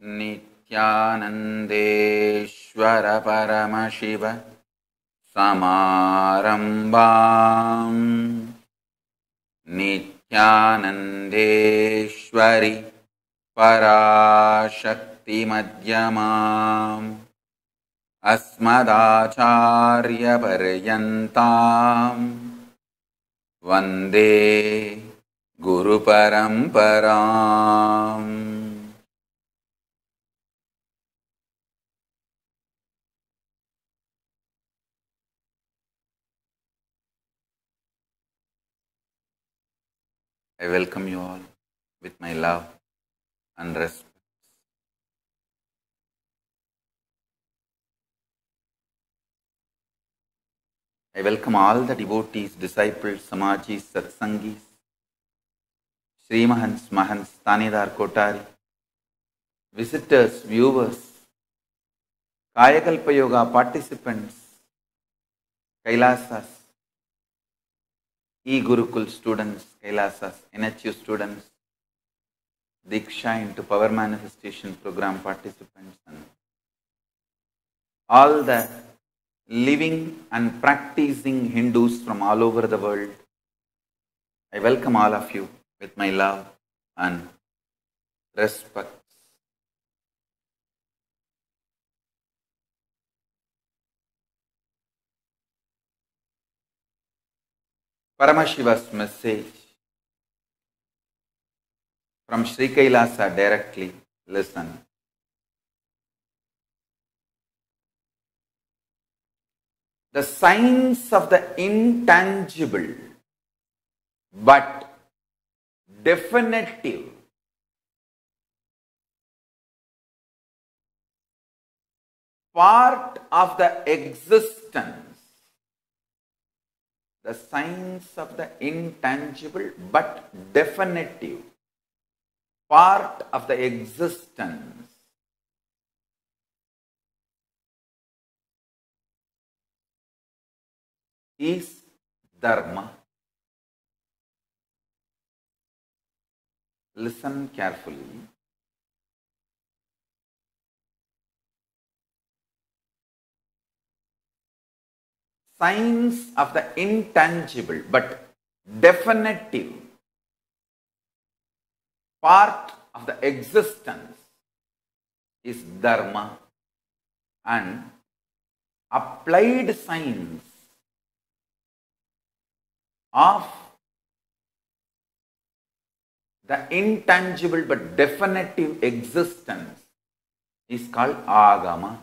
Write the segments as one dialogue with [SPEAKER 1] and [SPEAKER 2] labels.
[SPEAKER 1] नित्यानन्देश्वर परमशिव समारम्भाम् नित्यानन्देश्वरि पराशक्तिमध्यमाम् अस्मदाचार्यपर्यन्ताम् वन्दे गुरुपरम्पराम्. I welcome you all with my love and respect. I welcome all the devotees, disciples, samajis, satsangis, Srimahans, Mahans, Tanidar, Kotari, visitors, viewers, Kayakalpa Yoga participants, Kailasas, E-Gurukul students, Kailasas, NHU students, Diksha into Power Manifestation Program participants, and all the living and practicing Hindus from all over the world. I welcome all of you with my love and respect. Paramashiva's message from Sri Kailasa directly. Listen. The signs of the intangible but definitive part of the existence. The signs of the intangible but definitive part of the existence is dharma. Listen carefully. Signs of the intangible but definitive part of the existence is dharma, and applied signs of the intangible but definitive existence is called agama.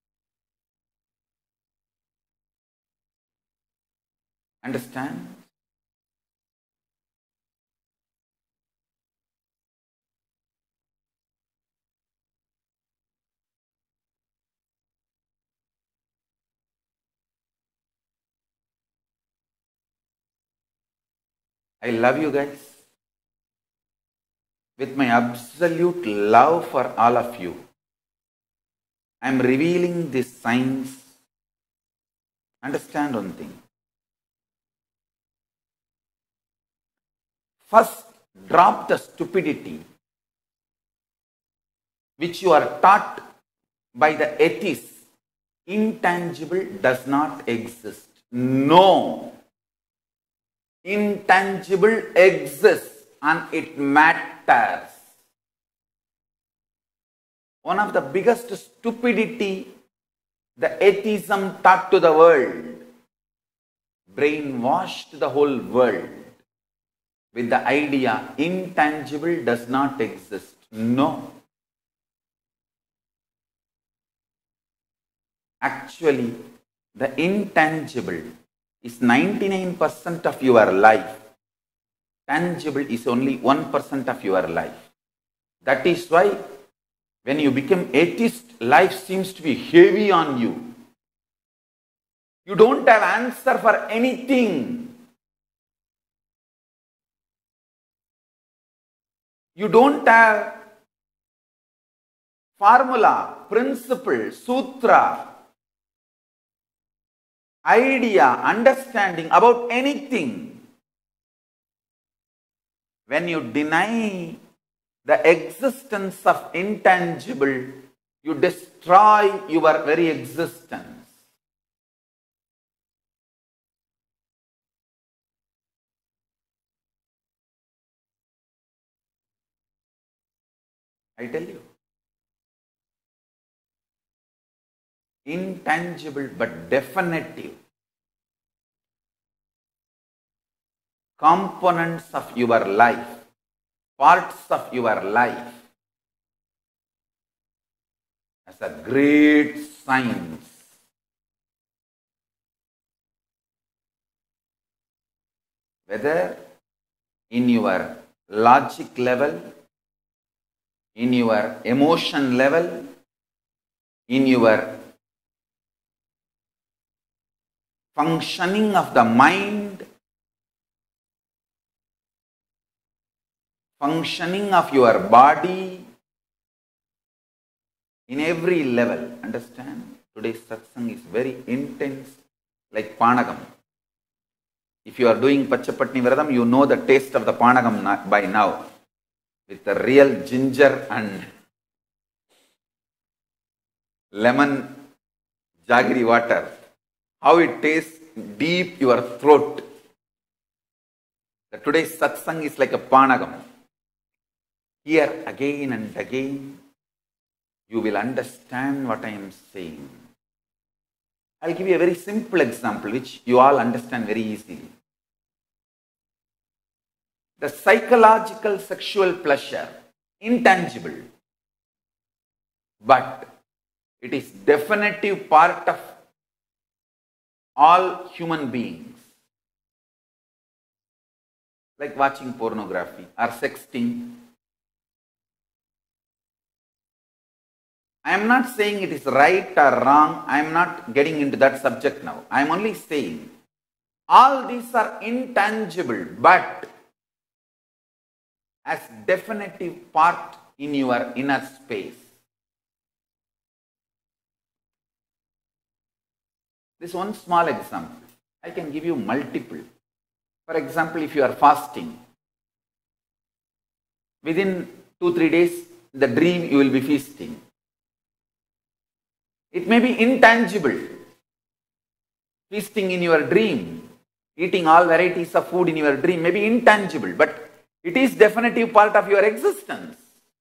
[SPEAKER 1] Understand? I love you guys with my absolute love for all of you. I am revealing these signs. Understand one thing. First, drop the stupidity which you are taught by the atheists. Intangible does not exist. No. Intangible exists and it matters. One of the biggest stupidity the atheism taught to the world, brainwashed the whole world with the idea intangible does not exist. No. Actually, the intangible is 99% of your life. Tangible is only 1% of your life. That is why when you become atheist, life seems to be heavy on you. You don't have answer for anything. You don't have formula, principle, sutra, idea, understanding about anything. When you deny the existence of intangible, you destroy your very existence. I tell you. Intangible but definitive components of your life, parts of your life, as a great science. Whether in your logic level, in your emotion level, in your functioning of the mind, functioning of your body, in every level. Understand? Today's satsang is very intense, like Panagam. If you are doing Pachapatni Vradam, you know the taste of the Panagam by now, with the real ginger and lemon jaggery water. How it tastes deep your throat. The today's satsang is like a Panagam. Here again and again, you will understand what I am saying. I'll give you a very simple example which you all understand very easily. The psychological sexual pleasure, intangible, but it is definitive part of all human beings. Like watching pornography or sexting. I am not saying it is right or wrong. I am not getting into that subject now. I am only saying all these are intangible but as definitive part in your inner space. This one small example. I can give you multiple. For example, if you are fasting, within 2-3 days, the dream you will be feasting. It may be intangible. Feasting in your dream, eating all varieties of food in your dream may be intangible, but it is definitive part of your existence.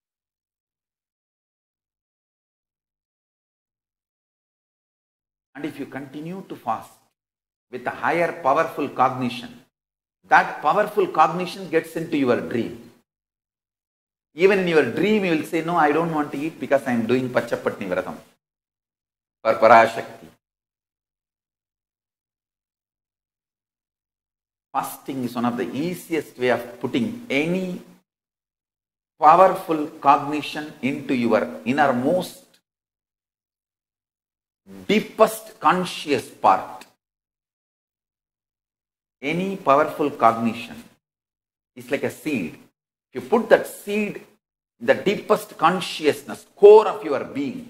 [SPEAKER 1] And if you continue to fast with a higher powerful cognition, that powerful cognition gets into your dream. Even in your dream, you will say, no, I don't want to eat because I am doing Pachapatni Vratam for Parashakti. Fasting is one of the easiest way of putting any powerful cognition into your innermost, deepest conscious part. Any powerful cognition is like a seed. If you put that seed in the deepest consciousness, core of your being,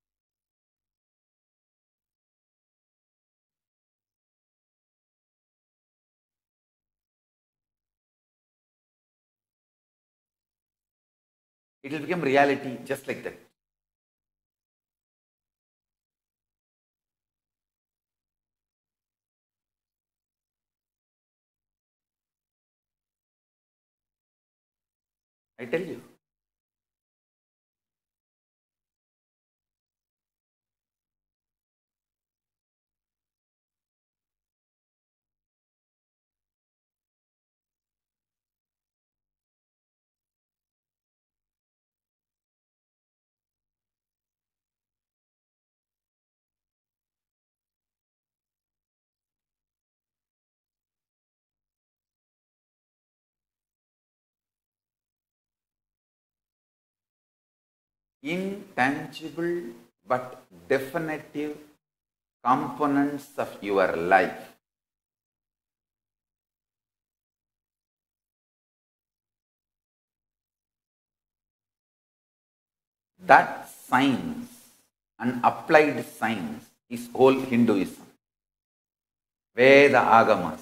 [SPEAKER 1] it will become reality just like that. I tell you. Intangible but definitive components of your life. That science and applied science is whole Hinduism. Veda Agamas.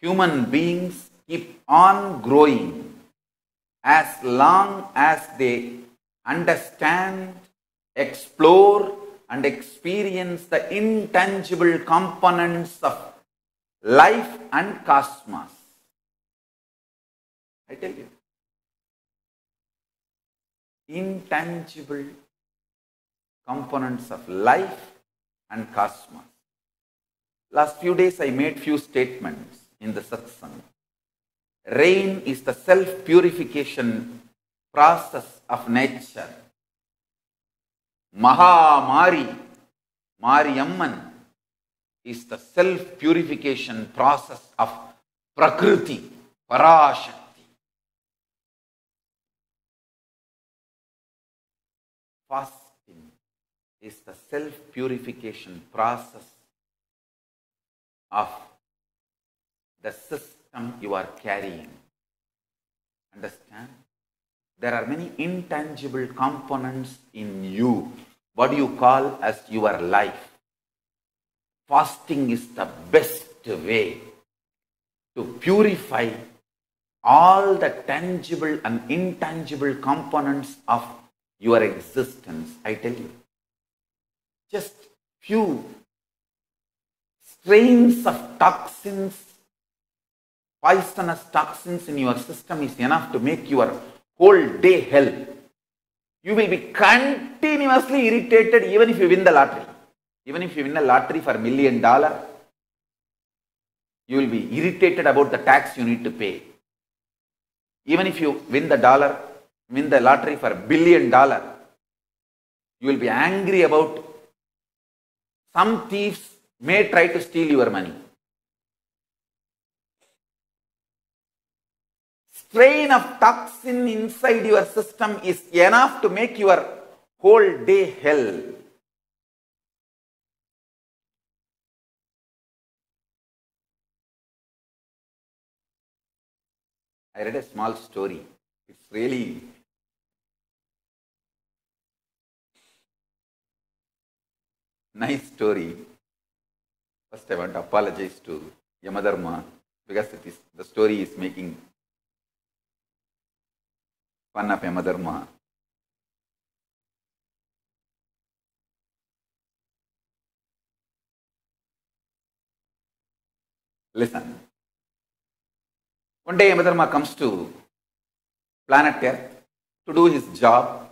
[SPEAKER 1] Human beings keep on growing as long as they understand, explore, and experience the intangible components of life and cosmos. I tell you, intangible components of life and cosmos. Last few days I made few statements in the satsang. Rain is the self-purification process of nature. Mahamari, Mariamman, is the self-purification process of Prakriti, Parashakti. Fasting is the self-purification process of the system you are carrying. Understand? There are many intangible components in you, what you call as your life. Fasting is the best way to purify all the tangible and intangible components of your existence. I tell you, just few strains of toxins, poisonous toxins in your system is enough to make your whole day hell. You will be continuously irritated even if you win the lottery. Even if you win a lottery for $1 million, you will be irritated about the tax you need to pay. Even if you win the lottery for $1 billion, you will be angry about some thieves may try to steal your money. Strain of toxin inside your system is enough to make your whole day hell. I read a small story. It's really nice story. First, I want to apologize to Yamadharma because the story is making fun of Yamadharma. Listen. One day Yamadharma comes to planet Earth to do his job,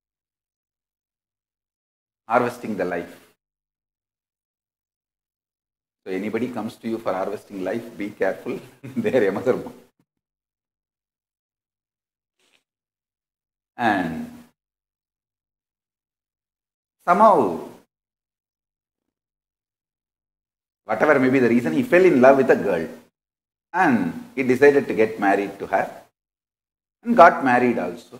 [SPEAKER 1] harvesting the life. So anybody comes to you for harvesting life, be careful. There Yamadharma. And somehow, whatever may be the reason, he fell in love with a girl. And he decided to get married to her. And got married also.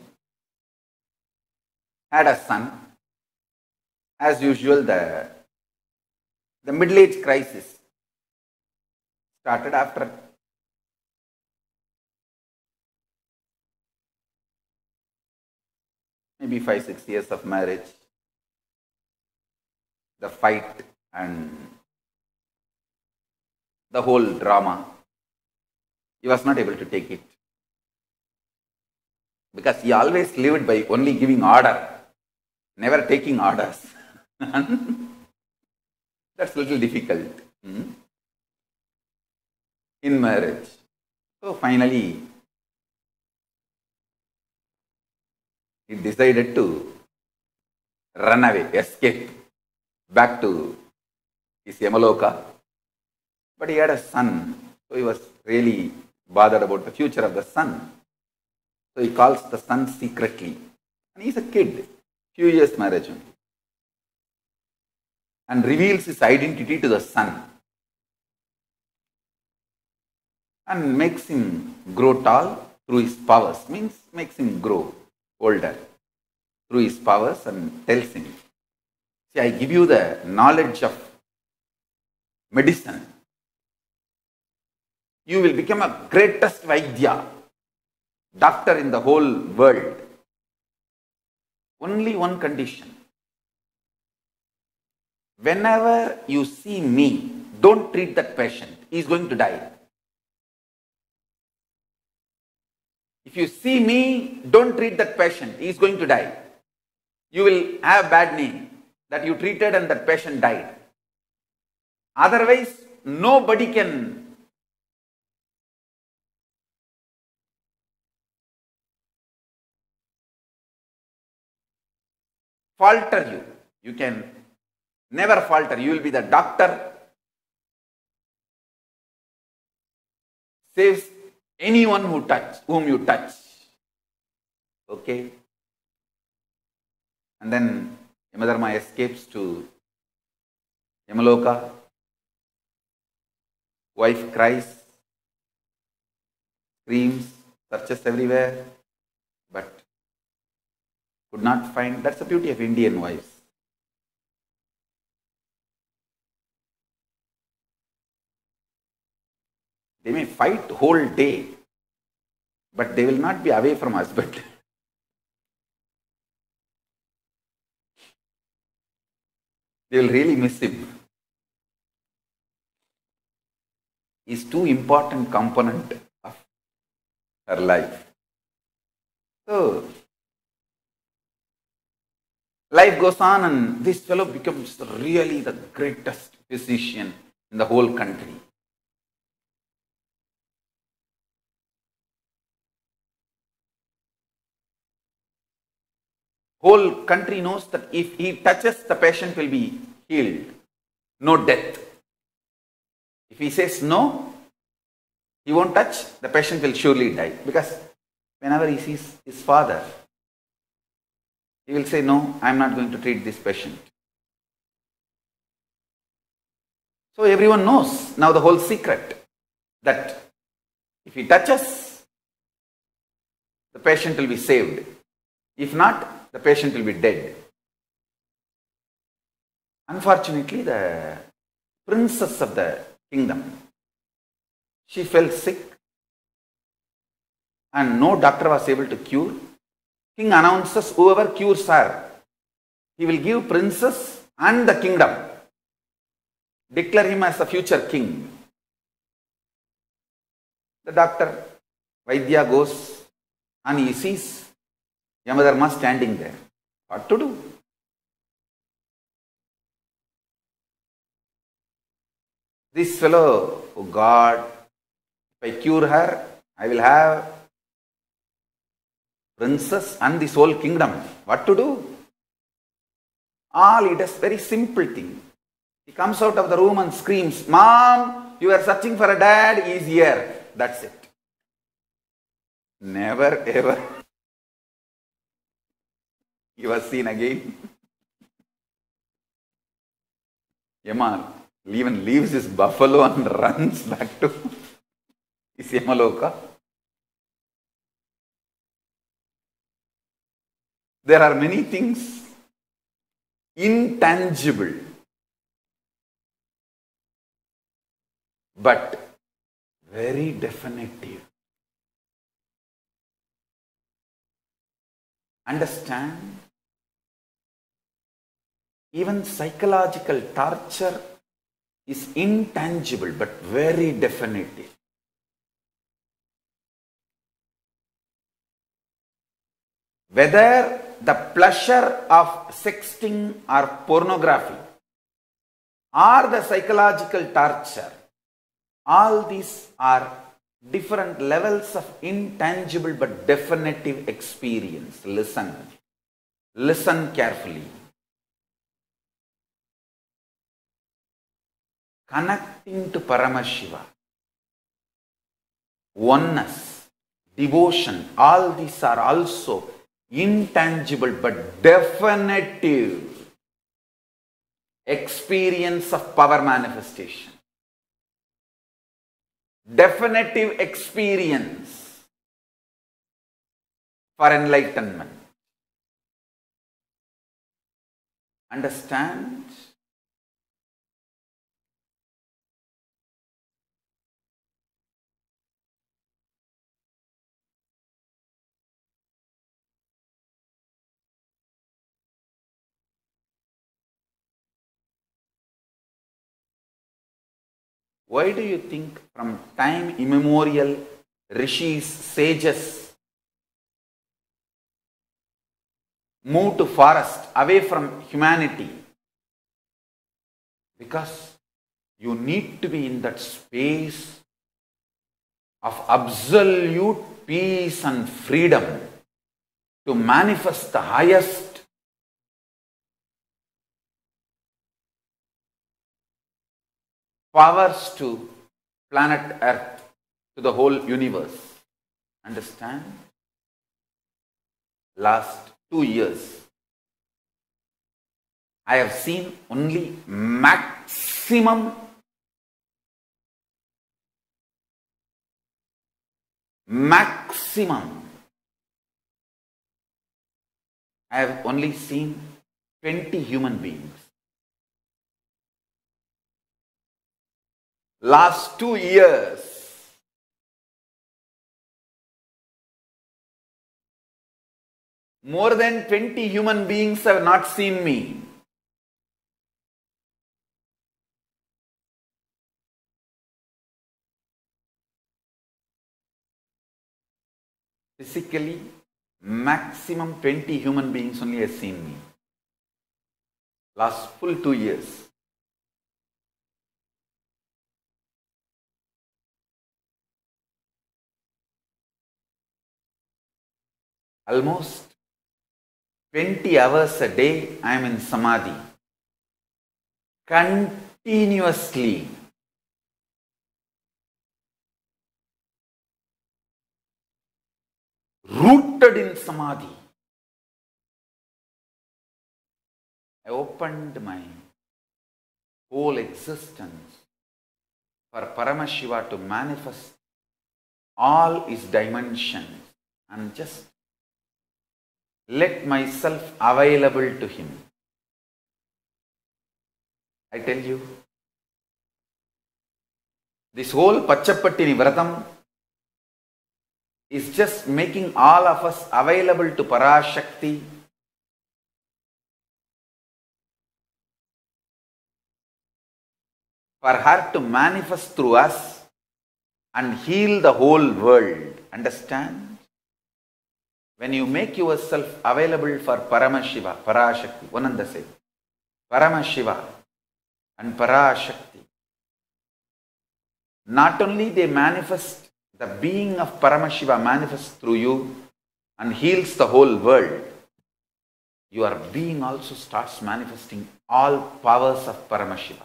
[SPEAKER 1] Had a son. As usual, the middle-age crisis started after maybe 5-6 years of marriage. The fight and the whole drama. He was not able to take it. Because he always lived by only giving order, never taking orders. That's a little difficult in marriage. So finally, he decided to run away, escape back to his Yamaloka. But he had a son, so he was really bothered about the future of the son. So he calls the son secretly. And he's a kid, few years marriage only. And reveals his identity to the son. And makes him grow tall through his powers. Means makes him grow older through his powers and tells him, see, I give you the knowledge of medicine. You will become a greatest Vaidya, doctor in the whole world. Only one condition. Whenever you see me, don't treat that patient. He is going to die. If you see me, don't treat that patient. He is going to die. You will have bad name that you treated and that patient died. Otherwise, nobody can falter you. You can never falter. You will be the doctor. Saves anyone whom you touch. Okay? And then Yamadharma escapes to Yamaloka. Wife cries, screams, searches everywhere, but could not find. That's the beauty of Indian wives. They may fight whole day, but they will not be away from husband. They will really miss him. Is too important component of her life. So, life goes on and this fellow becomes really the greatest physician in the whole country. Whole country knows that if he touches, the patient will be healed. No death. If he says no, he won't touch, the patient will surely die. Because whenever he sees his father, he will say, no, I am not going to treat this patient. So everyone knows now the whole secret that if he touches, the patient will be saved. If not, the patient will be dead. Unfortunately, the princess of the kingdom, she fell sick and no doctor was able to cure. King announces whoever cures her, he will give princess and the kingdom. Declare him as a future king. The doctor, Vaidya, goes and he sees Yamadharma standing there. What to do? This fellow, oh God, if I cure her, I will have princess and this whole kingdom. What to do? All he does, very simple thing. He comes out of the room and screams, Mom, you are searching for a dad, he is here. That's it. Never ever he was seen again. Yama even leaves his buffalo and runs back to his Yamaloka. There are many things intangible, but very definitive. Understand? Even psychological torture is intangible but very definitive. Whether the pleasure of sexting or pornography or the psychological torture, all these are different levels of intangible but definitive experience. Listen. Listen carefully. Connecting to Paramashiva, oneness, devotion, all these are also intangible but definitive experience of power manifestation. Definitive experience for enlightenment. Understand? Why do you think from time immemorial rishis, sages move to forest, away from humanity. Because you need to be in that space of absolute peace and freedom to manifest the highest powers to planet Earth, to the whole universe. Understand? Last 2 years, I have seen only maximum I have only seen 20 human beings. Last 2 years, more than 20 human beings have not seen me. Physically, maximum 20 human beings only have seen me. Last full 2 years. Almost 20 hours a day I am in Samadhi. Continuously. Rooted in Samadhi. I opened my whole existence for Paramashiva to manifest all his dimensions and just let myself available to him. I tell you, this whole Pachapattini Vratam is just making all of us available to Parashakti for her to manifest through us and heal the whole world. Understand? When you make yourself available for Paramashiva, Parashakti, Vananda said, Paramashiva and Parashakti, not only they manifest, the being of Paramashiva manifests through you and heals the whole world, your being also starts manifesting all powers of Paramashiva.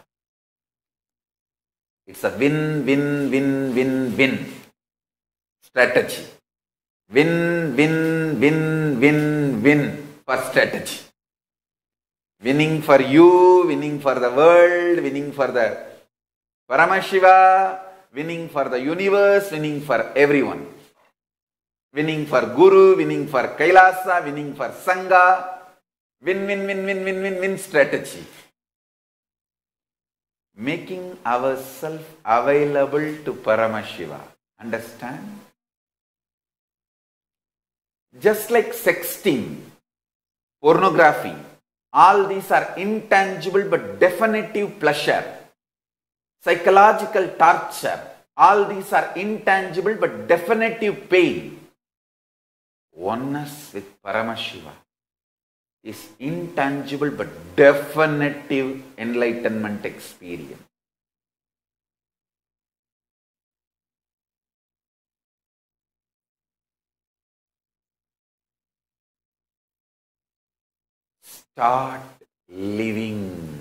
[SPEAKER 1] It's a win, win, win, win, win strategy. Win, win, win, win, win for strategy. Winning for you, winning for the world, winning for the Paramashiva, winning for the universe, winning for everyone. Winning for Guru, winning for Kailasa, winning for Sangha. Win, win, win, win, win, win, win strategy. Making ourselves available to Paramashiva. Understand? Just like sexting, pornography, all these are intangible but definitive pleasure. Psychological torture, all these are intangible but definitive pain. Oneness with Paramashiva is intangible but definitive enlightenment experience. Start living.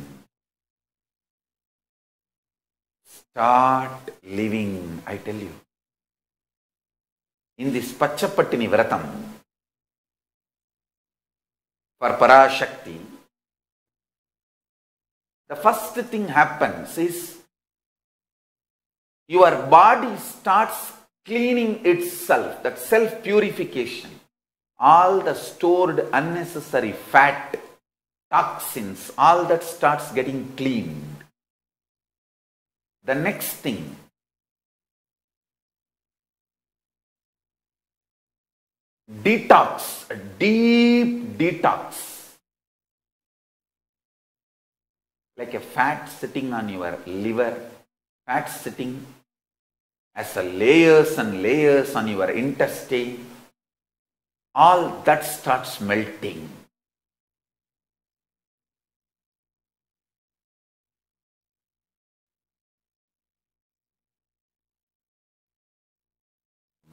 [SPEAKER 1] Start living, I tell you. In this Pachapattini Vratam, for Parashakti, the first thing happens is your body starts cleaning itself, that self-purification. All the stored unnecessary fat, toxins, all that starts getting cleaned. The next thing, detox, a deep detox. Like a fat sitting on your liver, fat sitting as a layers and layers on your intestine, all that starts melting.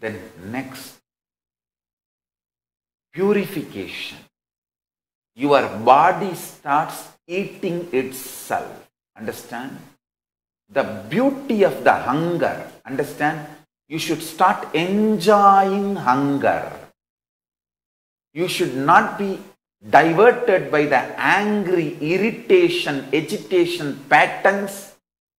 [SPEAKER 1] Then next, purification. Your body starts eating itself. Understand? The beauty of the hunger. Understand? You should start enjoying hunger. You should not be diverted by the angry, irritation, agitation patterns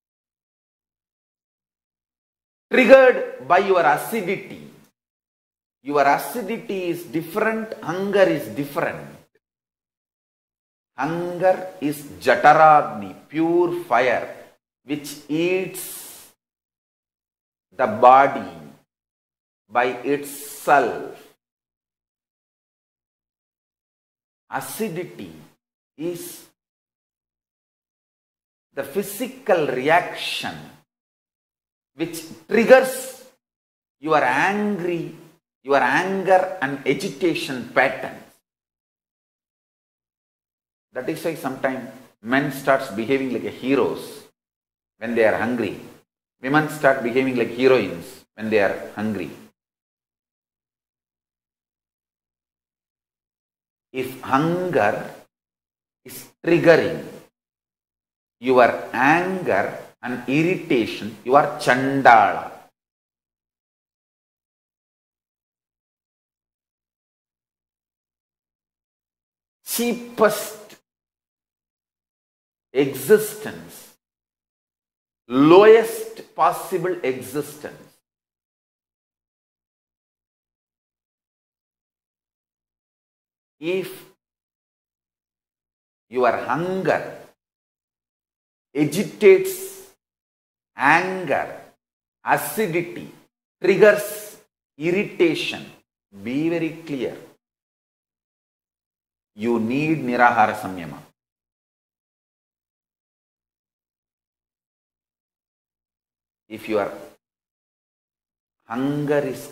[SPEAKER 1] triggered by your acidity. Your acidity is different, hunger is different. Hunger is Jataragni, pure fire, which eats the body by itself. Acidity is the physical reaction which triggers your anger and agitation patterns. That is why sometimes men starts behaving like heroes when they are hungry. Women start behaving like heroines when they are hungry. If hunger is triggering your anger and irritation, you are Chandala. Cheapest existence, lowest possible existence. If your hunger agitates anger, acidity, triggers irritation, be very clear. You need Nirahara Samyama. If your hunger is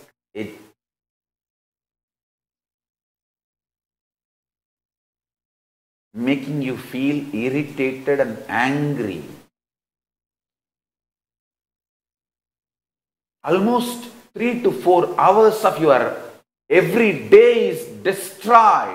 [SPEAKER 1] making you feel irritated and angry, almost 3 to 4 hours of your every day is destroyed.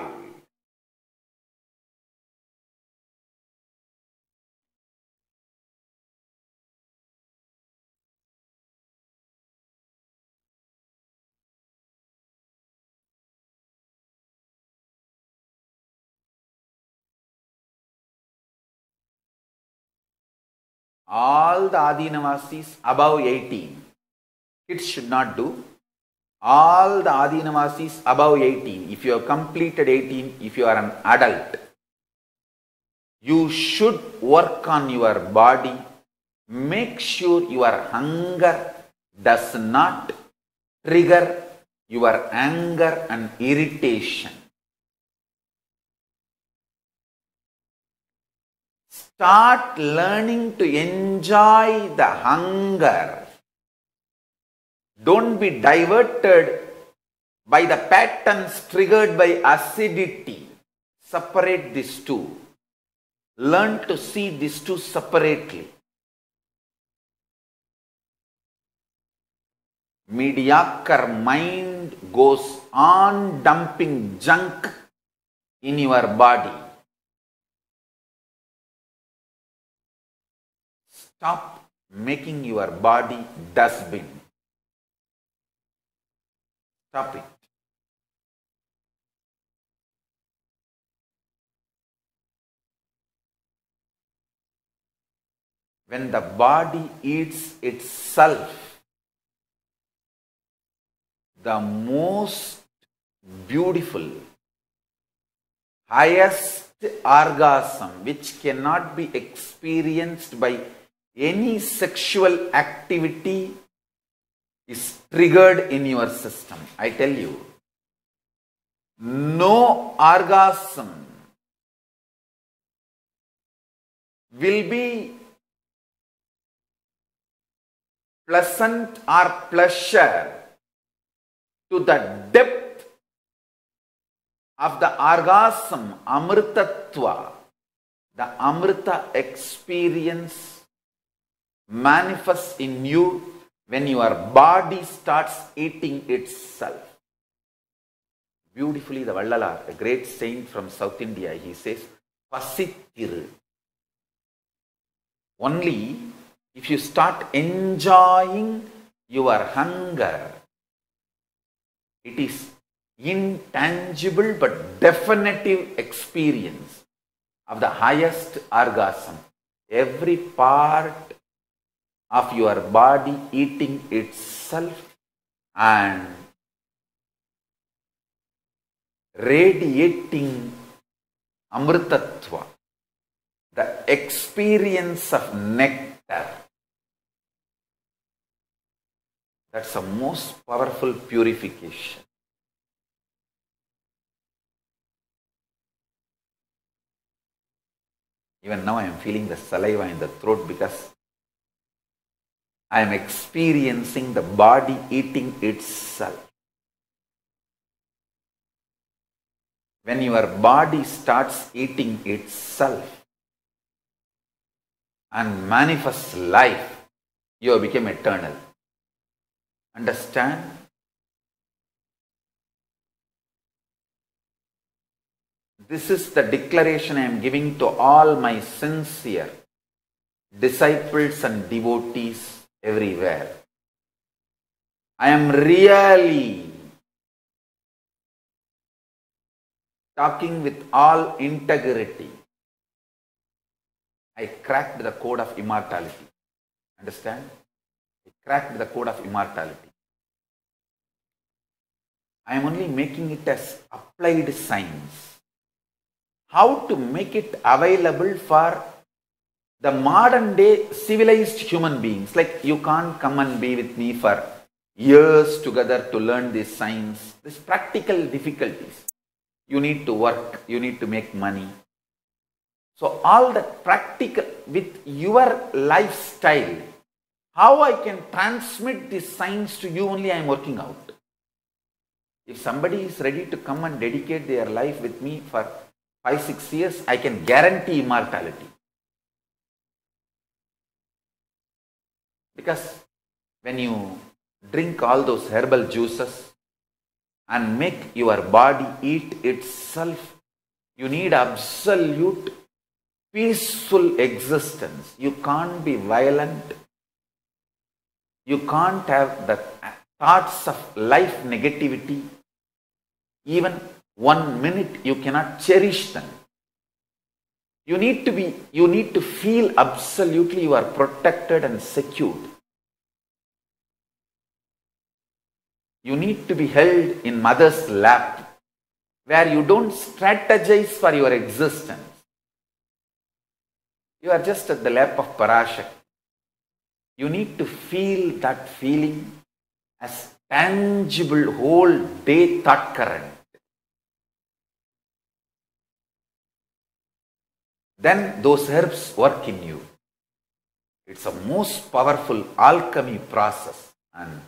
[SPEAKER 1] All the Adinavasis above 18, kids should not do. All the Adinavasis above 18, if you have completed 18, if you are an adult, you should work on your body. Make sure your hunger does not trigger your anger and irritation. Start learning to enjoy the hunger. Don't be diverted by the patterns triggered by acidity. Separate these two. Learn to see these two separately. Mediocre mind goes on dumping junk in your body. Stop making your body dustbin. Stop it. When the body eats itself, the most beautiful, highest orgasm which cannot be experienced by any sexual activity is triggered in your system. I tell you, no orgasm will be pleasant or pleasure to the depth of the orgasm, amritatva, the amrita experience manifests in you when your body starts eating itself. Beautifully, the Vallalar, a great saint from South India, he says, Pasittiru. Only if you start enjoying your hunger, it is intangible but definitive experience of the highest orgasm. Every part of your body eating itself and radiating amritatva, the experience of nectar. That's the most powerful purification. Even now I am feeling the saliva in the throat because I am experiencing the body eating itself. When your body starts eating itself and manifests life, you have become eternal. Understand? This is the declaration I am giving to all my sincere disciples and devotees everywhere. I am really talking with all integrity. I cracked the code of immortality. Understand? I cracked the code of immortality. I am only making it as applied science. How to make it available for the modern day civilized human beings. Like, you can't come and be with me for years together to learn this science. These practical difficulties. You need to work, you need to make money. So all that practical with your lifestyle, how I can transmit this science to you, only I am working out. If somebody is ready to come and dedicate their life with me for 5-6 years, I can guarantee immortality. Because when you drink all those herbal juices and make your body eat itself, you need absolute peaceful existence. You can't be violent. You can't have the thoughts of life negativity. Even 1 minute you cannot cherish them. You need to feel absolutely you are protected and secured. You need to be held in mother's lap, where you don't strategize for your existence. You are just at the lap of Parashakti. You need to feel that feeling as tangible whole day thought current. Then those herbs work in you. It's a most powerful alchemy process. And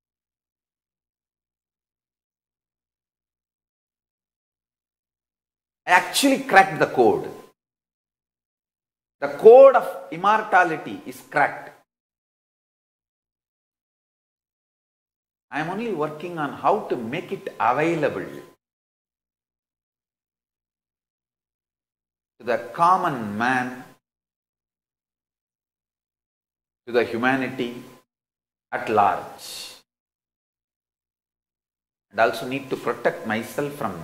[SPEAKER 1] I actually cracked the code. The code of immortality is cracked. I am only working on how to make it available to the common man, to the humanity at large. And also need to protect myself from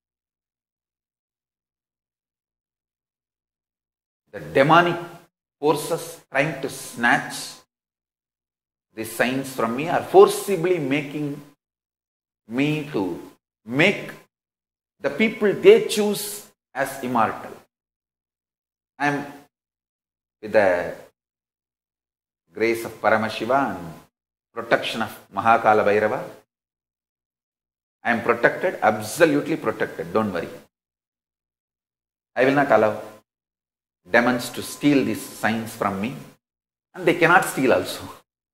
[SPEAKER 1] the demonic forces trying to snatch this science from me, or forcibly making me to make the people they choose as immortal. I am, with the grace of Paramashiva and protection of Mahakala Bhairava, I am protected, absolutely protected, don't worry. I will not allow demons to steal this science from me, and they cannot steal also.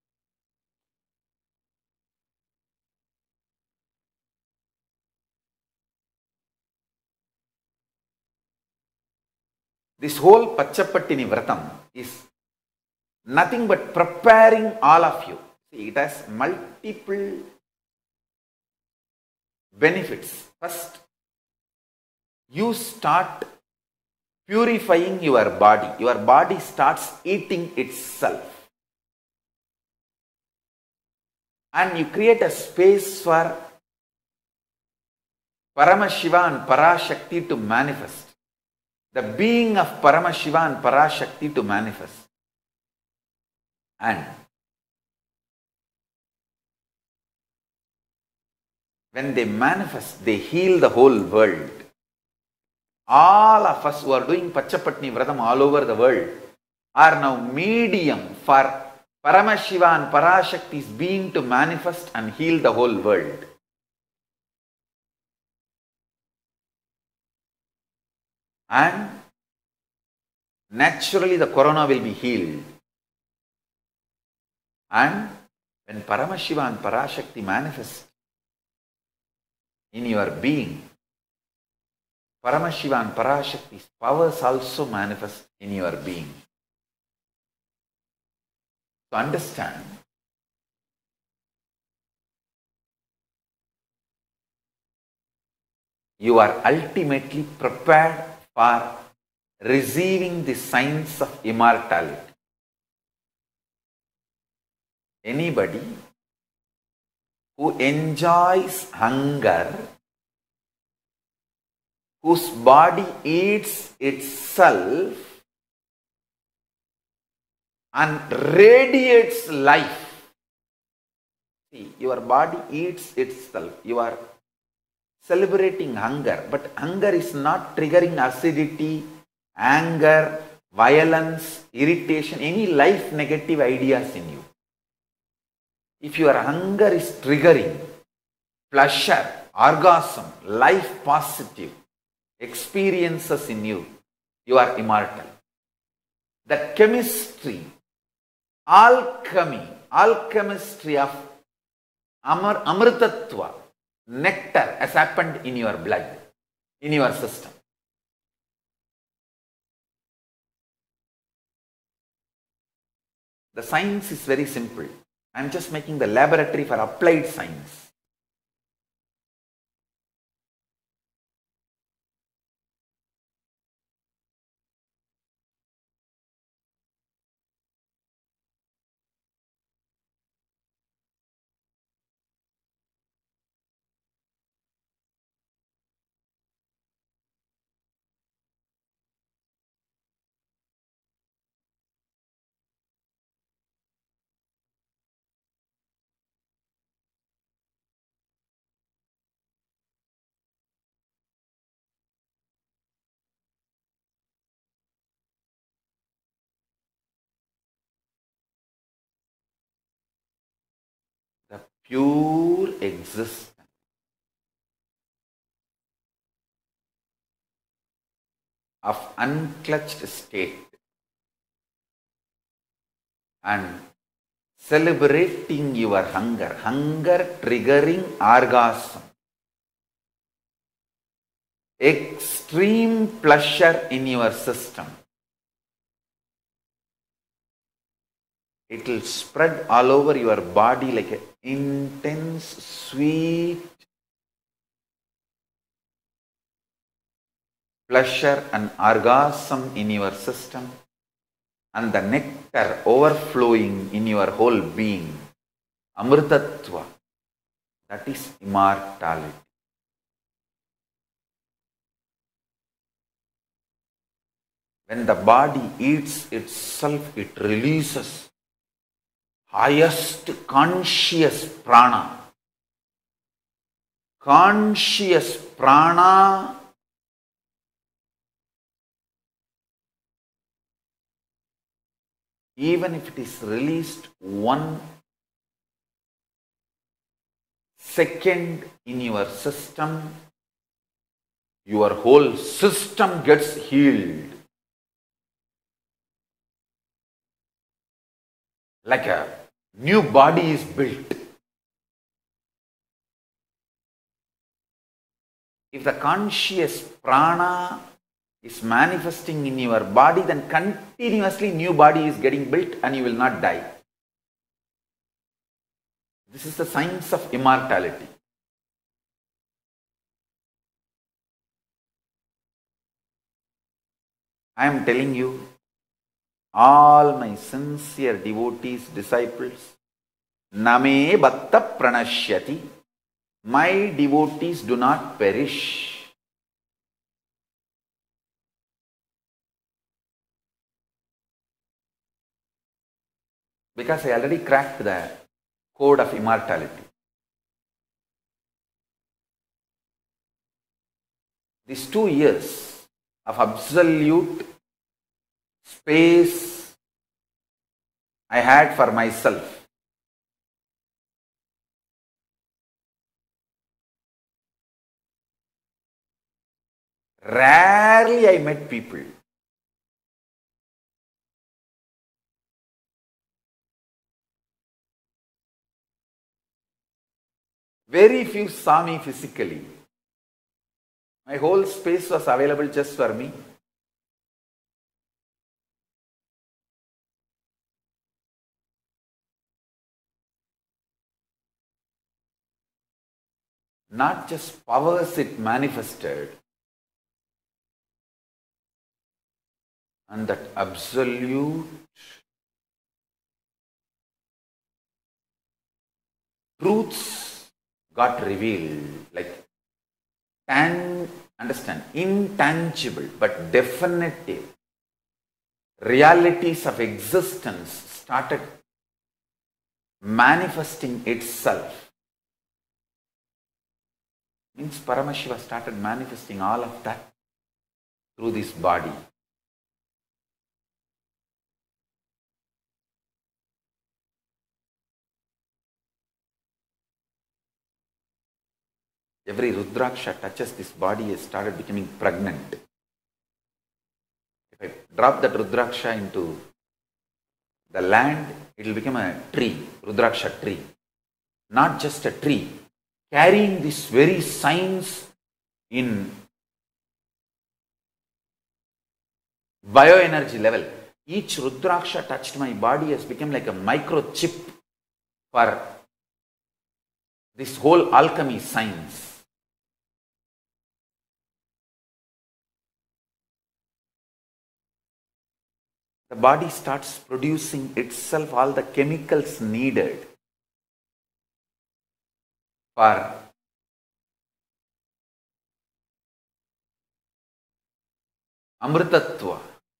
[SPEAKER 1] This whole Pachapattini Vratam is nothing but preparing all of you. See, it has multiple benefits. First, you start purifying your body. Your body starts eating itself. And you create a space for Paramashiva and Parashakti to manifest. The being of Paramashiva and Parashakti to manifest. And when they manifest, they heal the whole world. All of us who are doing Pachapatni Vratam all over the world are now medium for Paramashiva and Parashakti's being to manifest and heal the whole world. And naturally the corona will be healed. And when Paramashiva and Parashakti manifest in your being, Paramashiva and Parashakti's powers also manifest in your being. To understand, you are ultimately prepared for receiving the signs of immortality. Anybody who enjoys hunger, whose body eats itself and radiates life. See, your body eats itself. You are celebrating hunger, but hunger is not triggering acidity, anger, violence, irritation, any life negative ideas in you. If your hunger is triggering pleasure, orgasm, life positive experiences in you, you are immortal. The chemistry, alchemistry of amritatva, nectar has happened in your blood, in your system. The science is very simple. I am just making the laboratory for applied science. The pure existence of unclutched state and celebrating your hunger, triggering orgasm, extreme pleasure in your system. It will spread all over your body like an intense, sweet pleasure and orgasm in your system, and the nectar overflowing in your whole being. Amritatva, that is immortality. When the body eats itself, it releases highest conscious prana. Conscious prana even if it is released 1 second in your system, your whole system gets healed. Like a new body is built. If the conscious prana is manifesting in your body, then continuously new body is getting built and you will not die. This is the science of immortality. I am telling you, all my sincere devotees, disciples, Name Bhatta Pranashyati, my devotees do not perish. Because I already cracked the code of immortality. These 2 years of absolute space I had for myself. Rarely I met people. Very few saw me physically. My whole space was available just for me. Not just powers it manifested, and that absolute truths got revealed, like understand, intangible but definitive realities of existence started manifesting itself. Means Paramashiva started manifesting all of that through this body. Every Rudraksha touches this body has started becoming pregnant. If I drop that Rudraksha into the land, it will become a tree, Rudraksha tree. Not just a tree, carrying this very science in bioenergy level. Each Rudraksha touched my body has become like a microchip for this whole alchemy science. The body starts producing itself all the chemicals needed for Amritatva.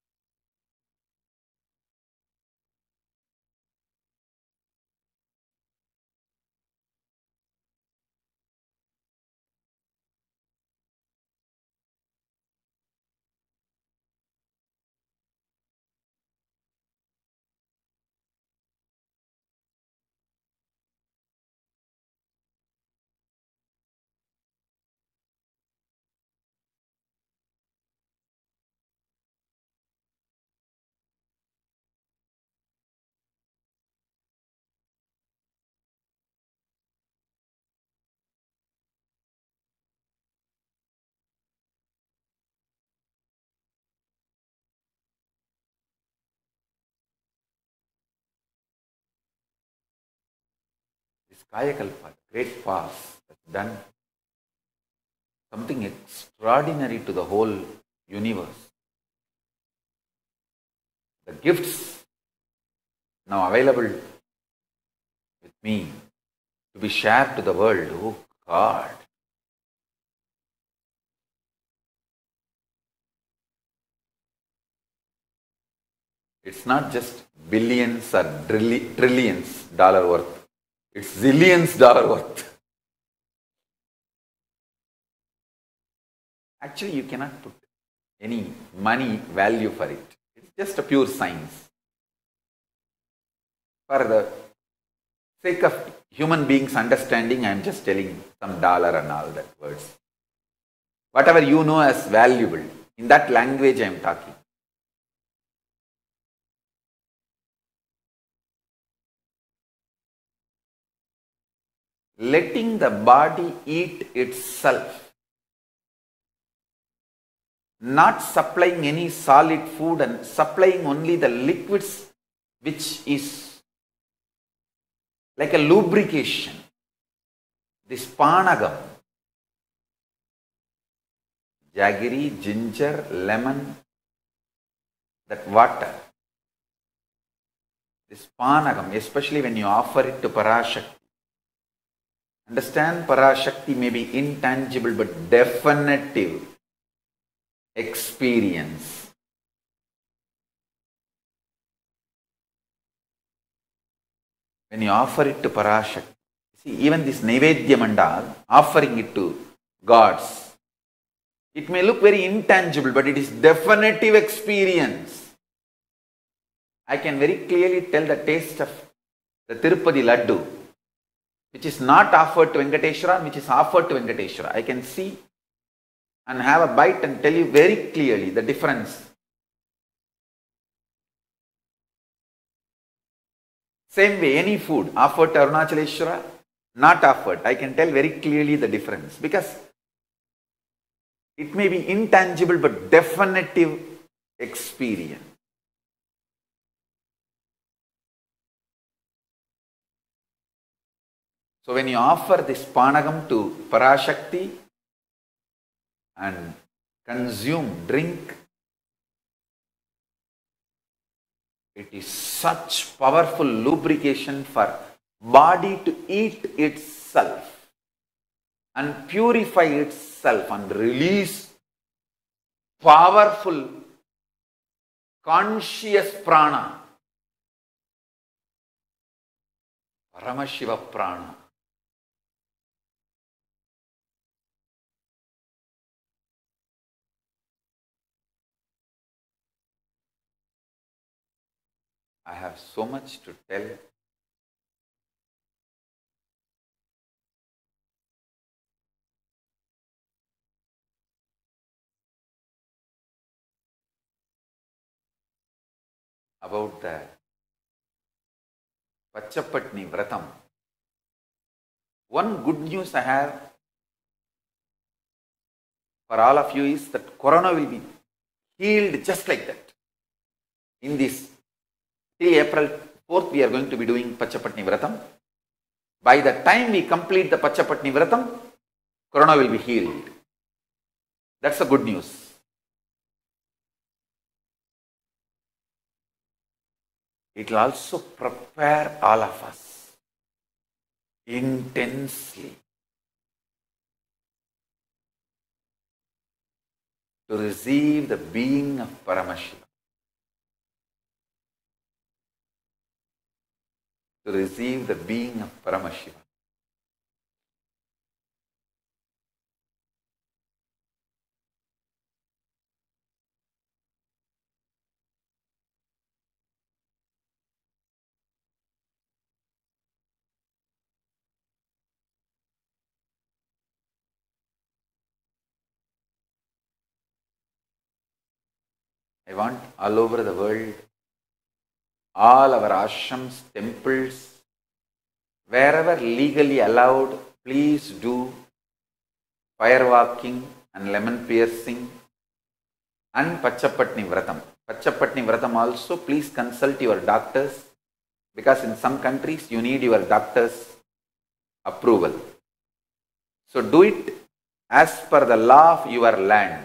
[SPEAKER 1] This Kayakalpa, great past, has done something extraordinary to the whole universe. The gifts now available with me to be shared to the world. Oh God! It's not just billions or trillions dollar worth. It's zillions dollar worth. Actually, you cannot put any money value for it. It's just a pure science. For the sake of human beings' understanding, I am just telling some dollar and all that words. Whatever you know as valuable, in that language I am talking. Letting the body eat itself, not supplying any solid food and supplying only the liquids which is like a lubrication. This Panagam, jaggery, ginger, lemon, that water, this Panagam, especially when you offer it to Parashakti. Understand, Parashakti may be intangible but definitive experience. When you offer it to Parashakti, see, even this Naivedya Mandal, offering it to gods, it may look very intangible, but it is definitive experience. I can very clearly tell the taste of the Tirupati Laddu, which is not offered to Venkateshwara, which is offered to Venkateshwara. I can see and have a bite and tell you very clearly the difference. Same way, any food offered to Arunachaleshwara, not offered, I can tell very clearly the difference, because it may be intangible but definitive experience. So when you offer this Panagam to Parashakti and consume, drink, it is such powerful lubrication for body to eat itself and purify itself and release powerful conscious prana, Paramashiva prana. I have so much to tell. About the Pachapatni Vratam. One good news I have for all of you is that Corona will be healed just like that. In this, till April 4th, we are going to be doing Pachapatni Vratam. By the time we complete the Pachapatni Vratam, Corona will be healed. That's the good news. It will also prepare all of us intensely to receive the being of Paramashiva. To receive the being of Paramashiva. I want all over the world, all our ashrams, temples, wherever legally allowed, please do firewalking and lemon piercing and Pachapatni Vratam. Pachapatni Vratam also, please consult your doctors, because in some countries you need your doctor's approval. So do it as per the law of your land.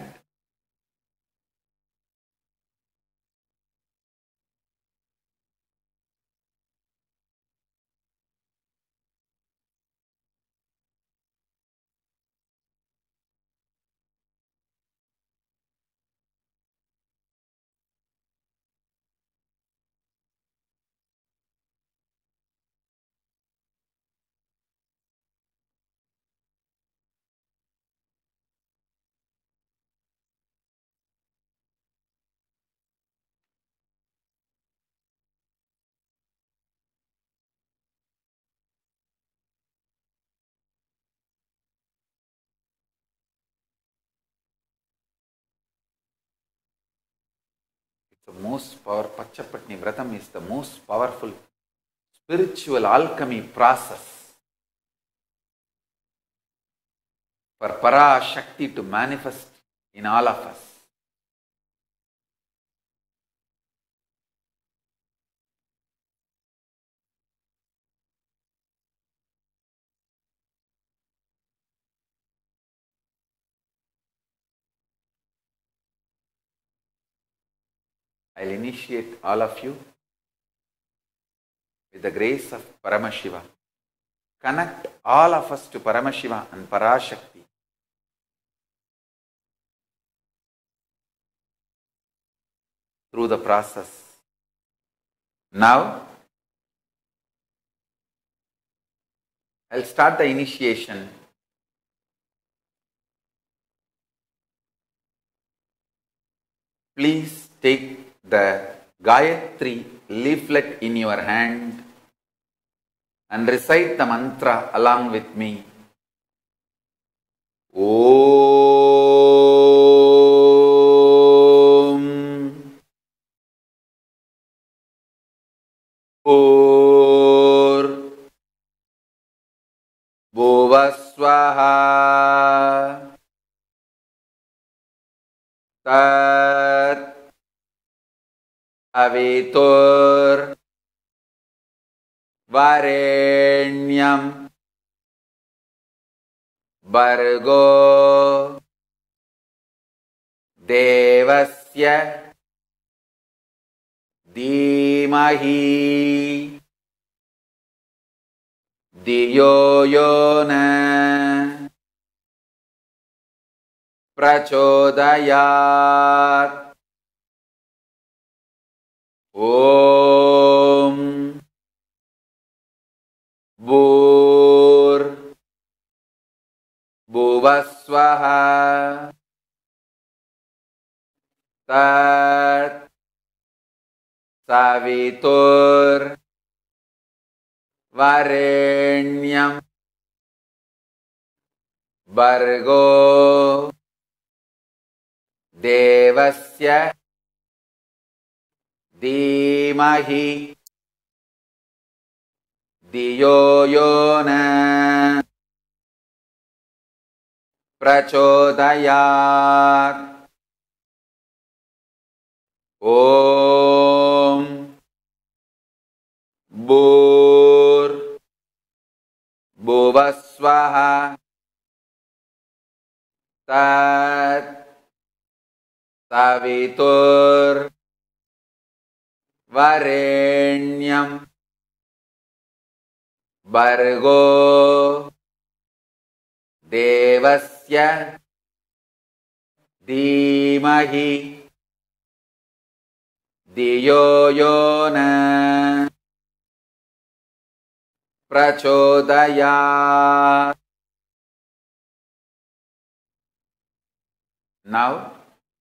[SPEAKER 1] The most powerful, Pachapatni Vratam is the most powerful spiritual alchemy process for Para Shakti to manifest in all of us. I'll initiate all of you with the grace of Paramashiva. Connect all of us to Paramashiva and Parashakti. Through the process. Now, I'll start the initiation. Please take the Gayatri leaflet in your hand and recite the mantra along with me. Om Bhur Bhuvasvaha Tat Avitur Varenyam Bhargo Devasya Dhimahi Dhiyo Yona Prachodayat. Om Bhur Bhuvasvaha Tat Savitur Varenyam Bhargo Devasya Dhimahi Dhiyo Yona Prachodayat. Om Bhur Bhuvasvaha Tat Savitur Varenyam Bhargo Devasya Dhimahi Dhiyo Yona Prachodayat. Now,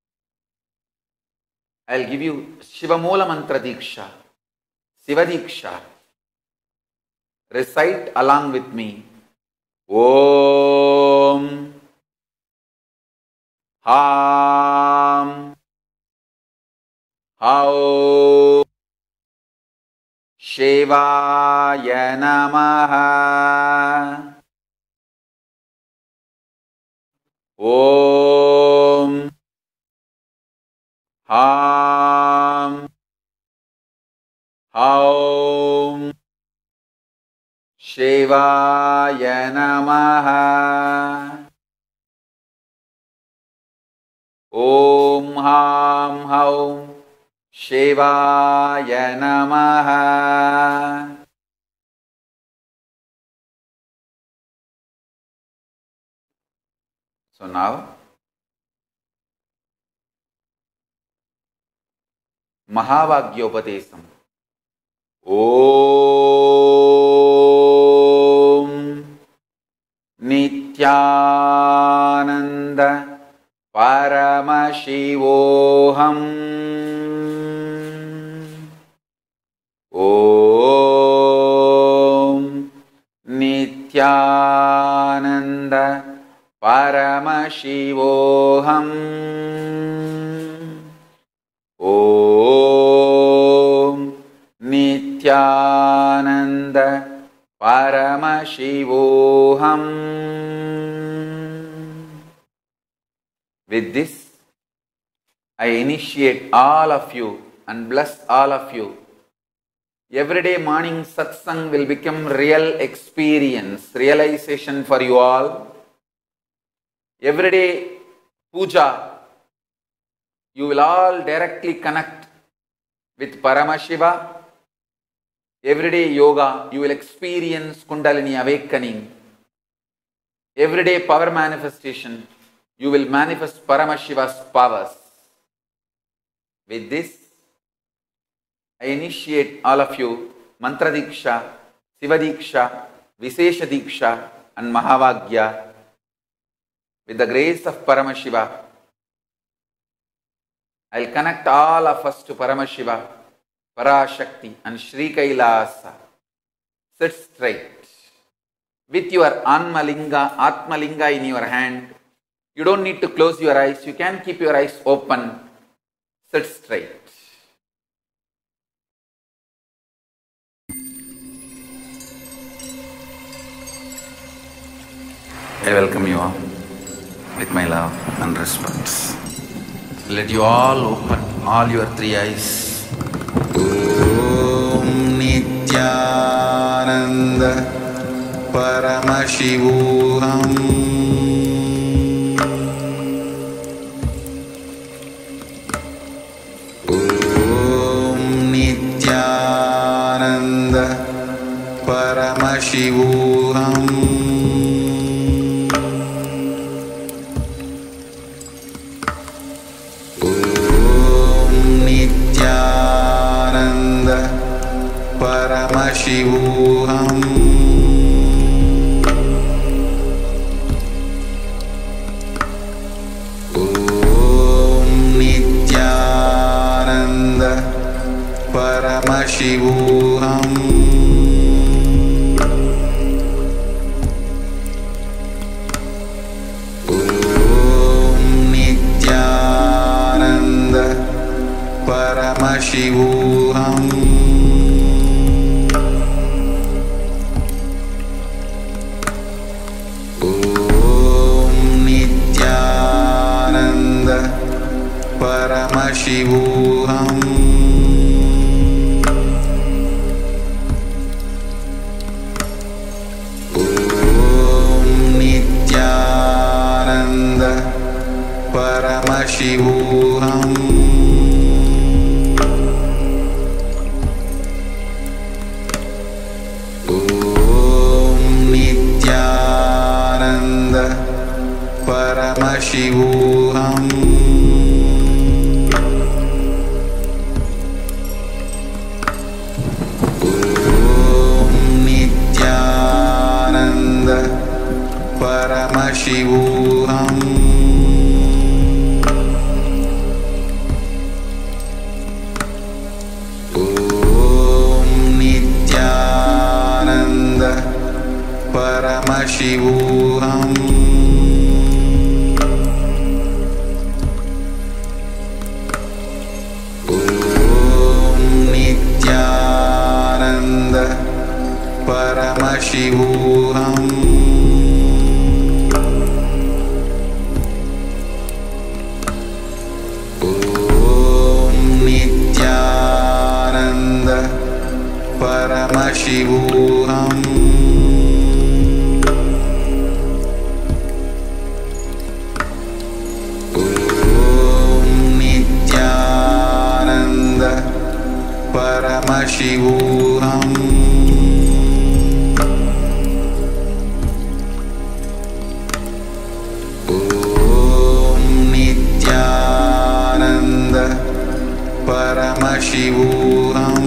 [SPEAKER 1] I'll give you Shivamoola Mantra Diksha, Siva Diksha. Recite along with me. Om Ham Hau Shivaya Namaha. Om Ham Hau Shivaya Namaha. Om Ham Hau Shivaya Namaha. So now, Mahavagyopadesam. Om Nityananda Paramashivoham. Om Nityananda Paramashivoham. Om Nityananda Paramashivoham. With this, I initiate all of you and bless all of you. Everyday morning satsang will become real experience, realization for you all. Everyday puja, you will all directly connect With Paramashiva, everyday yoga, you will experience Kundalini awakening. Everyday power manifestation, you will manifest Paramashiva's powers. With this, I initiate all of you Mantra Diksha, Siva Diksha, Vishesha Diksha and Mahavagya. With the grace of Paramashiva, I will connect all of us to Paramashiva, Parashakti and Sri Kailasa. Sit straight. With your Atmalinga in your hand, you don't need to close your eyes. You can keep your eyes open. Sit straight. I welcome you all with my love and respect. Let you all open all your three eyes. Om Nityananda Paramashivoham. Om Nityananda Paramashivoham. Paramashivoham. Om Nityananda Paramashivoham. Om Nityananda Paramashivoham. Paramashivoham. Om Nityananda Paramashivoham. Om Nityananda Paramashivoham. Paramashivoham. Om Nityananda Paramashivoham. Om Nityananda Paramashivoham. Paramashivoham. Om Nityananda Paramashivoham. Om Nityananda Paramashivoham.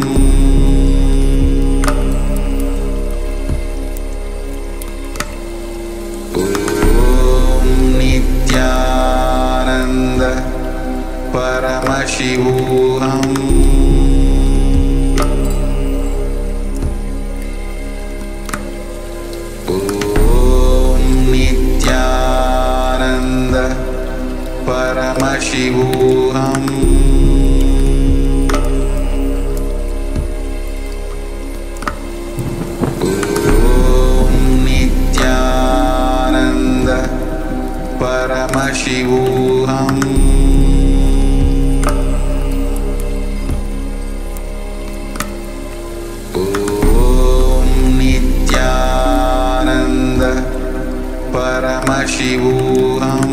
[SPEAKER 1] Paramashivoham. Om Nityananda Paramashivoham. Om Nityananda Paramashivoham. Paramashivoham.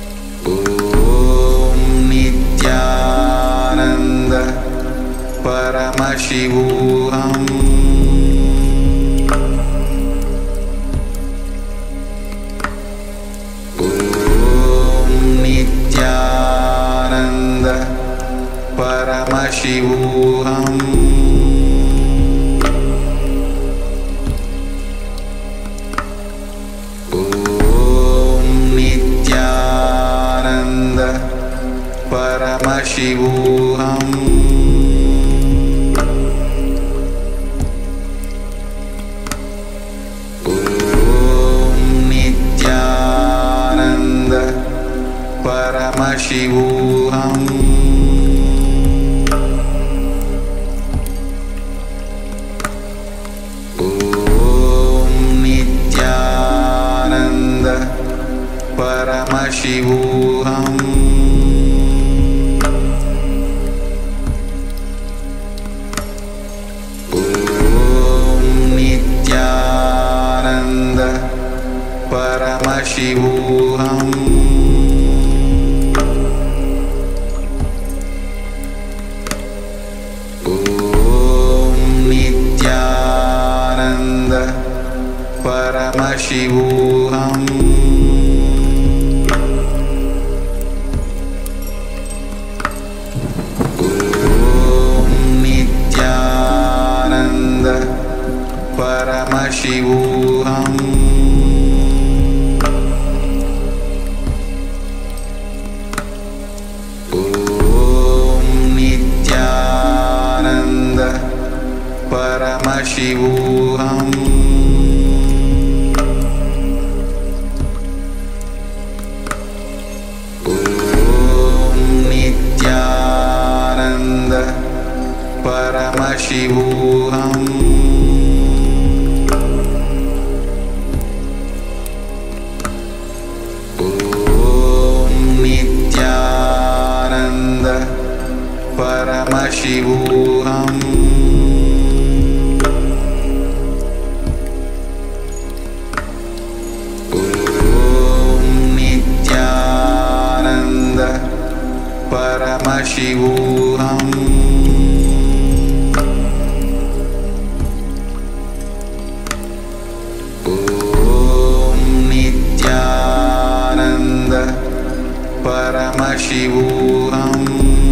[SPEAKER 2] परमशिवोऽहम् ॐ नित्यानन्द परमशिवोऽहम् परमशिवोऽहम् ॐ नित्यानन्द परमशिवोऽहम् ॐ नित्यानन्द परमशिवोऽहम् परमशिवोऽहम् ॐ नित्यानन्द परमशिवोऽहम् ॐ नित्यानन्द परमशिवोऽहम् परमशिवोऽहम् ॐ नित्यानन्द परमशिवोऽहम् ॐ नित्यानन्द परमशिवोऽहम् परमशिवोऽहम् ॐ नित्यानन्द परमशिवोऽहम्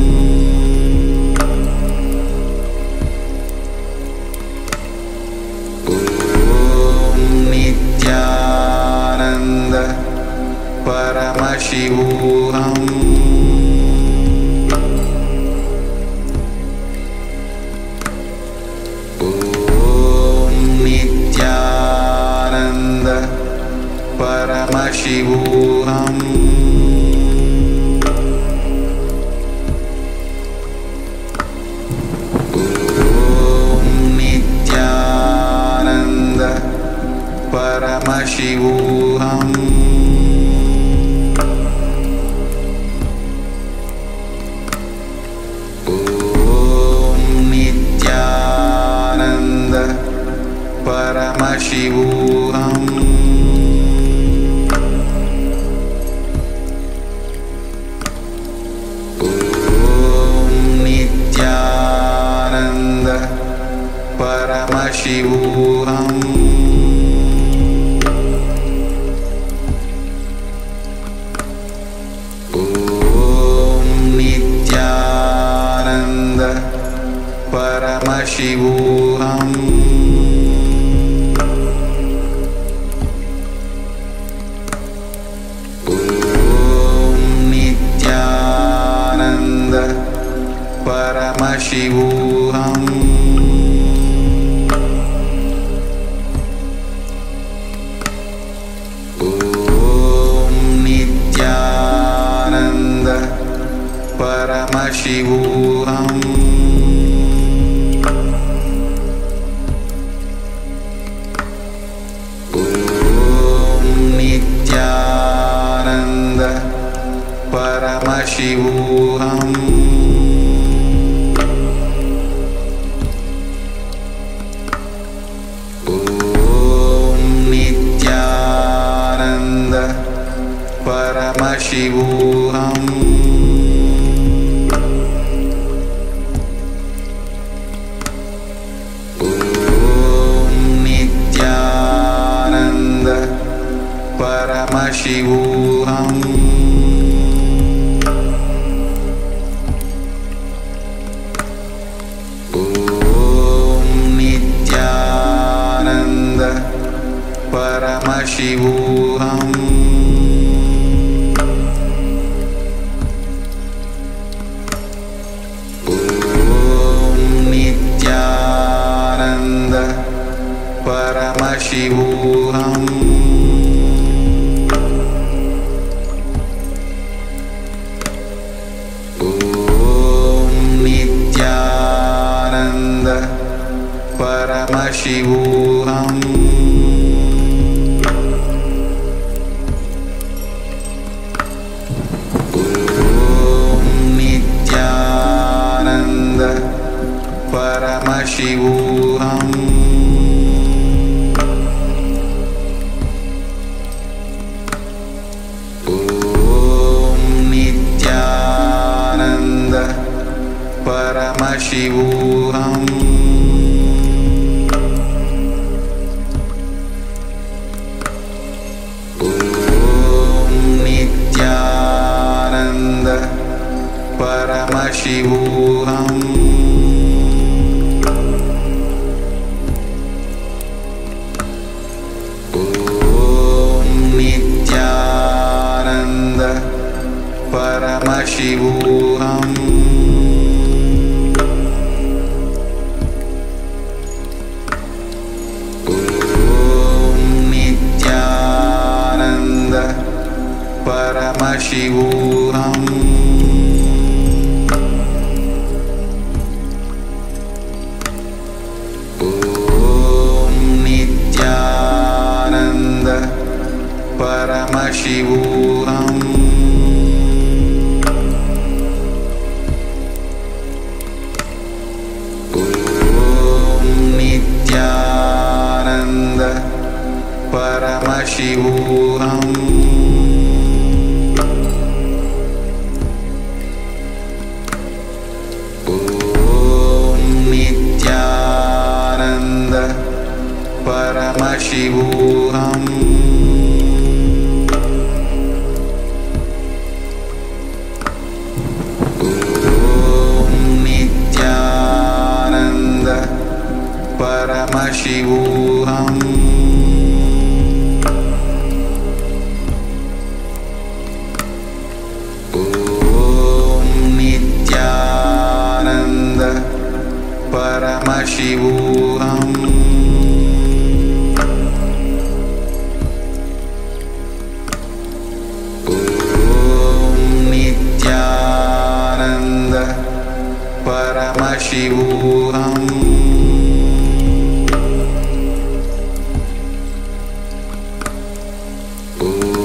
[SPEAKER 2] ॐ नित्यानन्द परमशिवोऽहम् परमशिवोऽहम् ॐ नित्यानन्द परमशिवोऽहम् ॐ नित्यानन्द परमशिवोऽहम् परमशिवोऽहम् ॐ नित्यानन्द परमशिवोऽहम् ॐ नित्यानन्द परमशिवोऽहम् परमशिवोऽहम् ॐ नित्यानन्द परमशिवोऽहम् ॐ नित्यानन्द परमशिवोऽहम् ॐ परमशिवोऽहम् ॐ नित्यानन्द परमशिवोऽहम् परमशिवोऽहम् ॐ नित्यानन्द परमशिवोऽहम् ॐ नित्यानन्द परमशिवोऽहम् परमशिवोऽहम् ॐ नित्यानन्द परमशिवोऽहम् ॐ नित्यानन्द परमशिवोऽहम् परमशिवोऽहम् ॐ नित्यानन्द परमशिवोऽहम् ॐ नित्यानन्द परमशिवोऽहम् परमशिवोऽहम् ॐ नित्यानन्द परमशिवोऽहम् ॐ नित्यानन्द परमशिवोऽहम् परमशिवोऽहम् ॐ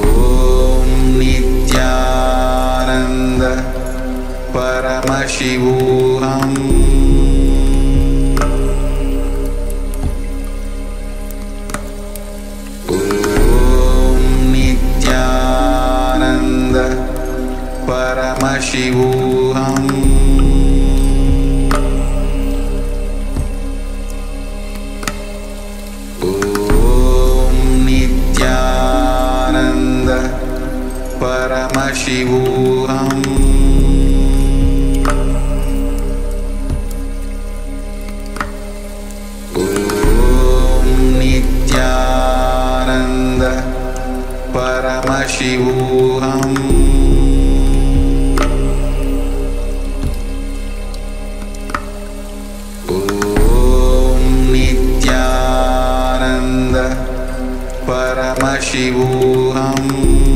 [SPEAKER 2] नित्यानन्द परमशिवोऽहम् ॐ नित्यानन्द परमशिवोऽहम् परमशिवोऽहम् ॐ नित्यानन्द परमशिवोऽहम् ॐ नित्यानन्द परमशिवोऽहम्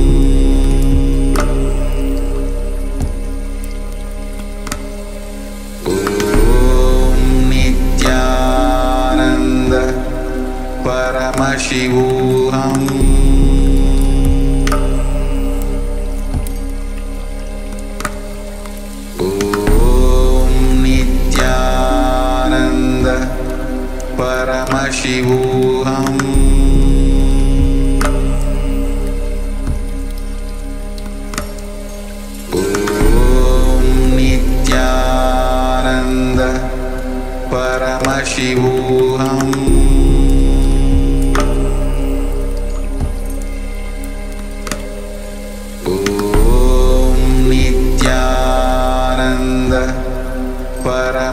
[SPEAKER 2] परमशिवोऽहम् ॐ नित्यानन्द परमशिवोऽहम् ॐ नित्यानन्द परमशिवोऽहम् ॐ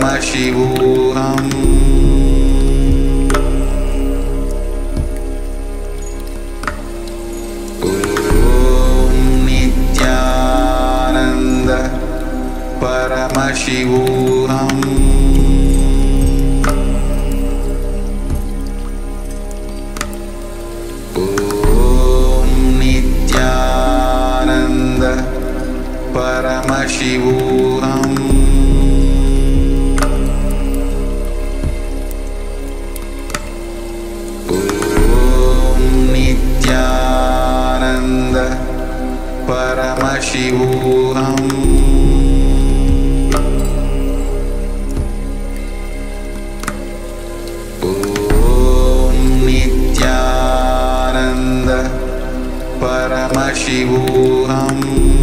[SPEAKER 2] Paramashivoham. Om Nityananda Paramashivoham. Paramashivoham. Om Nityananda Paramashivoham. Om Nityananda Paramashivoham.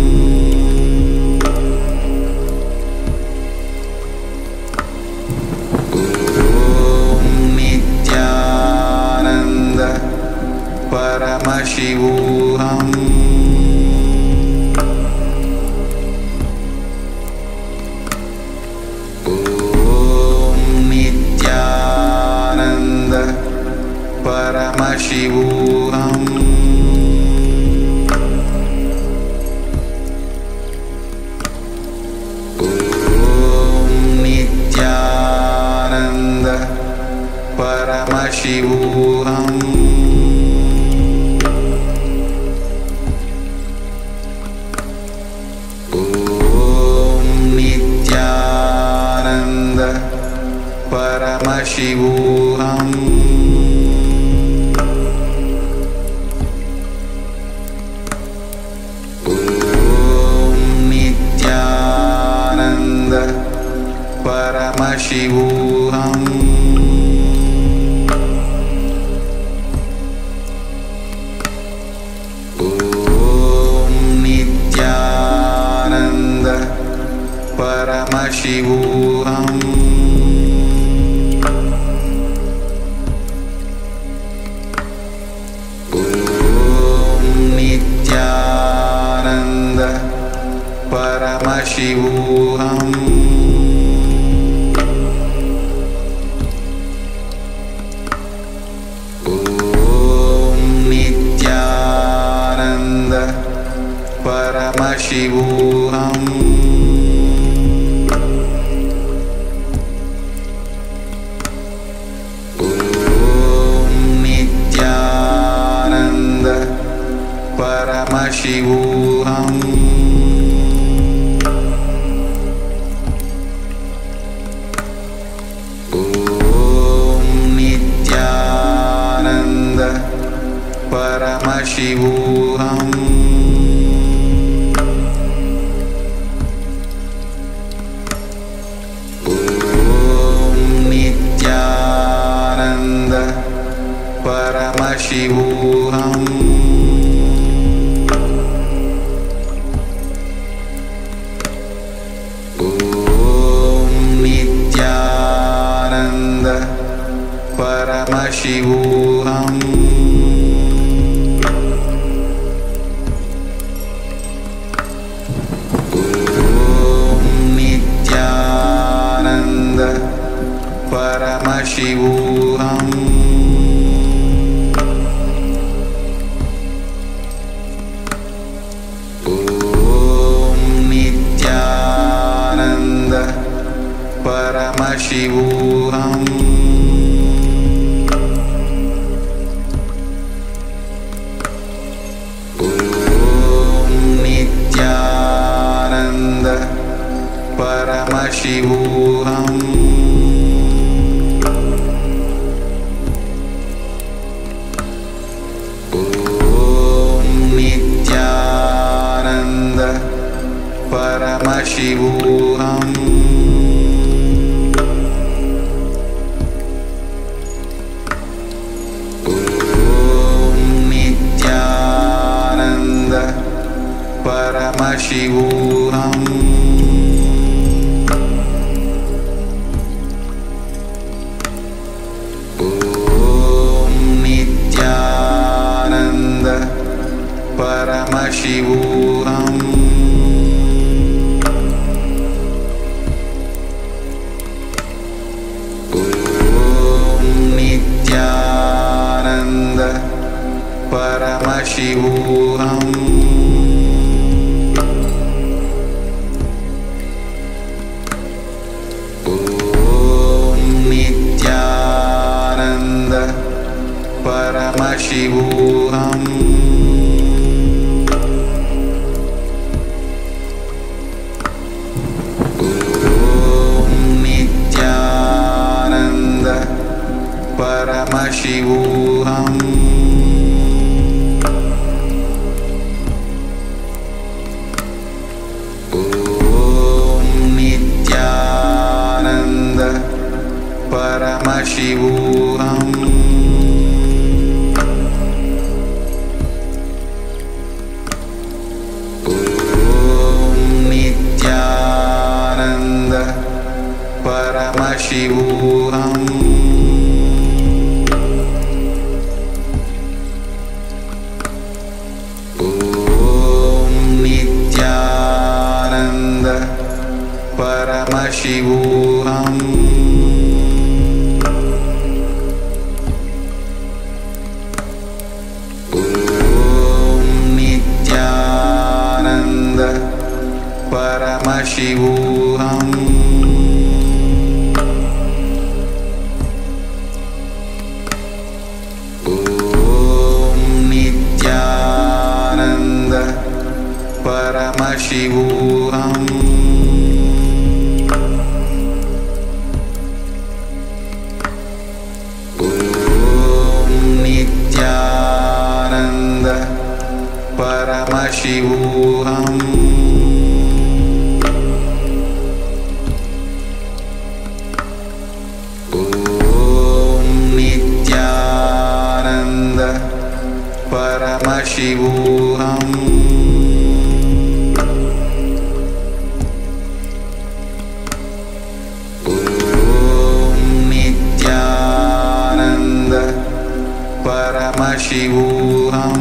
[SPEAKER 2] Paramashivoham. Om Nityananda Paramashivoham. Om Nityananda Paramashivoham. Paramashivoham. Om Nityananda Paramashivoham. Om Nityananda Paramashivoham. Paramashivoham. Om Nityananda Paramashivoham. Om Nityananda Paramashivoham. Paramashivoham. Om Nityananda Paramashivoham. Om Nityananda Paramashivoham. Paramashivoham. Om Nityananda Paramashivoham. Om Nityananda Paramashivoham. Paramashivoham. Om Nityananda Paramashivoham. Om Nityananda Paramashivoham. Paramashivoham. Om Nityananda Paramashivoham. Om Nityananda Paramashivoham. Paramashivoham. Om Nityananda Paramashivoham. Om Nityananda Paramashivoham. Paramashivoham. Om Nityananda Paramashivoham. Om Nityananda Paramashivoham. Paramashivoham. Om Nityananda Paramashivoham.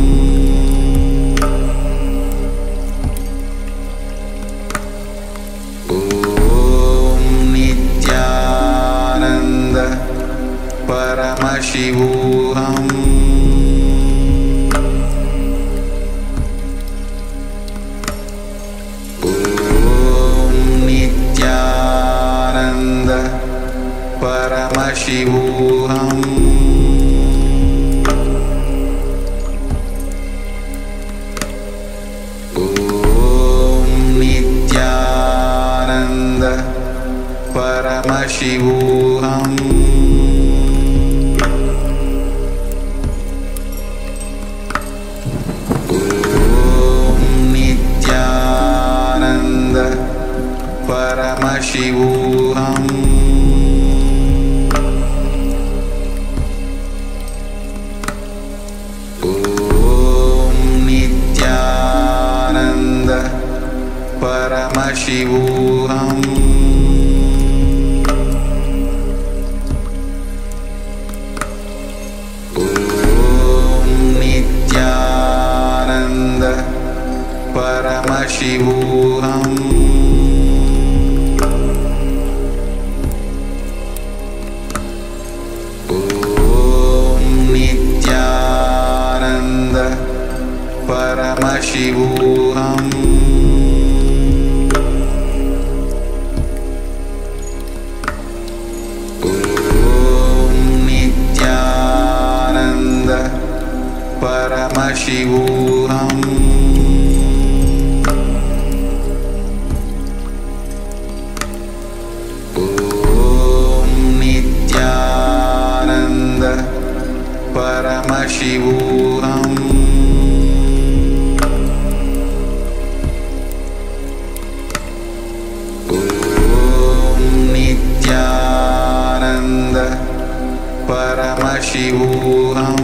[SPEAKER 2] Om Nityananda Paramashivoham. Paramashivoham. Om Nityananda Paramashivoham. Om Nityananda Paramashivoham. Paramashivoham. Om Nityananda Paramashivoham. Om Nityananda Paramashivoham. Paramashivoham. Om Nityananda Paramashivoham. Om Nityananda Paramashivoham.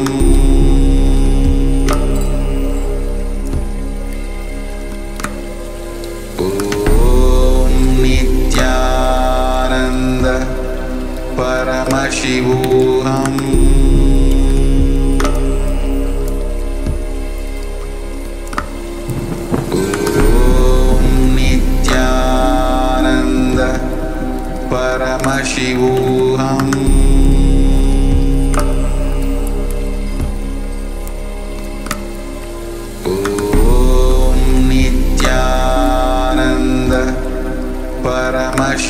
[SPEAKER 2] Paramashivoham. Om Nityananda Paramashivoham.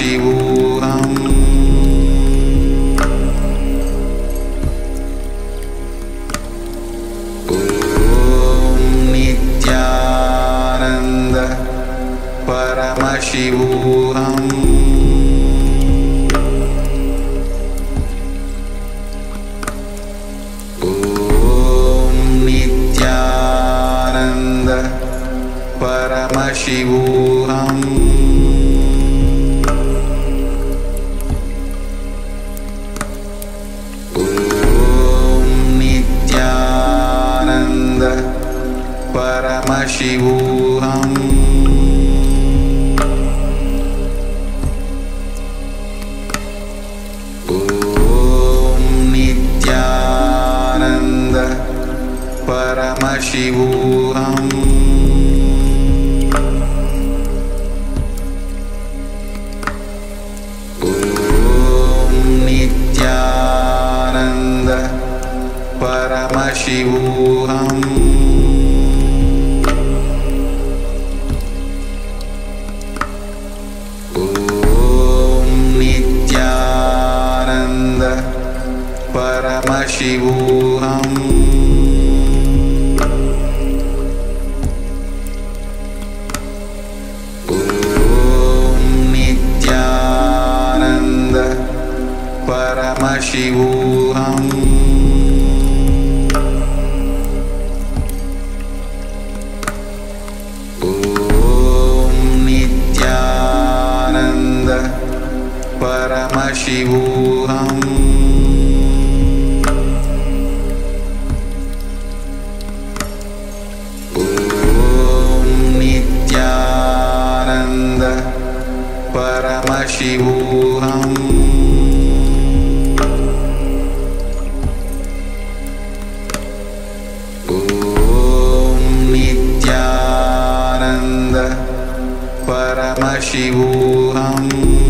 [SPEAKER 2] Paramashivoham. Om Nityananda Paramashivoham. Om Nityananda Paramashivoham. Om Nityananda Paramashivoham. Om Nityananda Paramashivoham. Om Nityananda Paramashivoham. Om Nityananda Paramashivoham. Om Nityananda Paramashivoham. Om Nityananda Paramashivoham. Om Nityananda Paramashivoham. Om Nityananda Paramashivoham.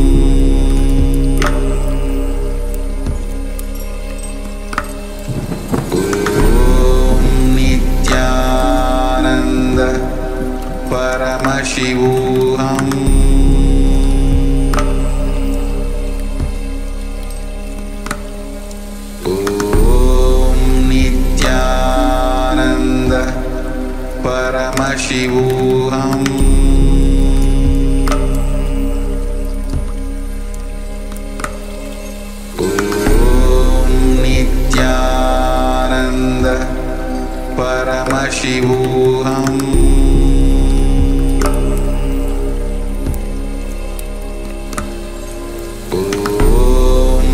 [SPEAKER 2] Om Nityananda Paramashivoham. Om Nityananda Paramashivoham. Om Nityananda Paramashivoham. Om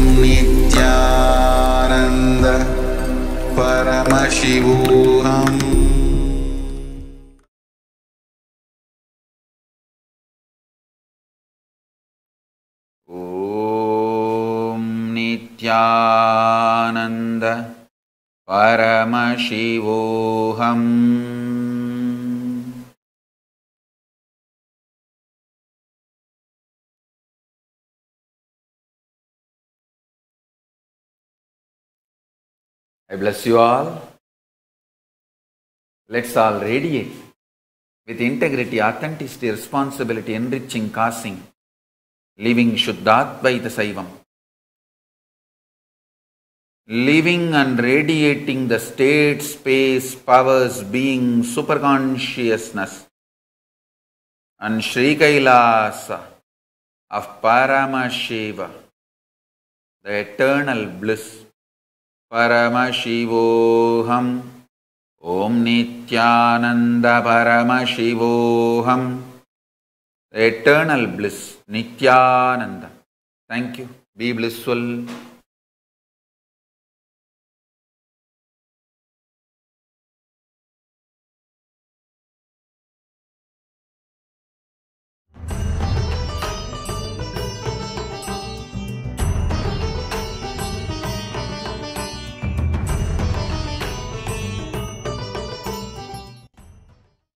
[SPEAKER 2] Nityananda Paramashivoham.
[SPEAKER 1] Om Nityananda Paramashivoham. I bless you all. Let's all radiate with integrity, authenticity, responsibility, enriching, causing, living Shuddhadvaita Saivam. Living and radiating the state, space, powers, being, superconsciousness and Sri Kailasa of Paramashiva, the eternal bliss. Paramashivoham. Om Nityananda Paramashivoham. The eternal bliss, Nityananda. Thank you. Be blissful.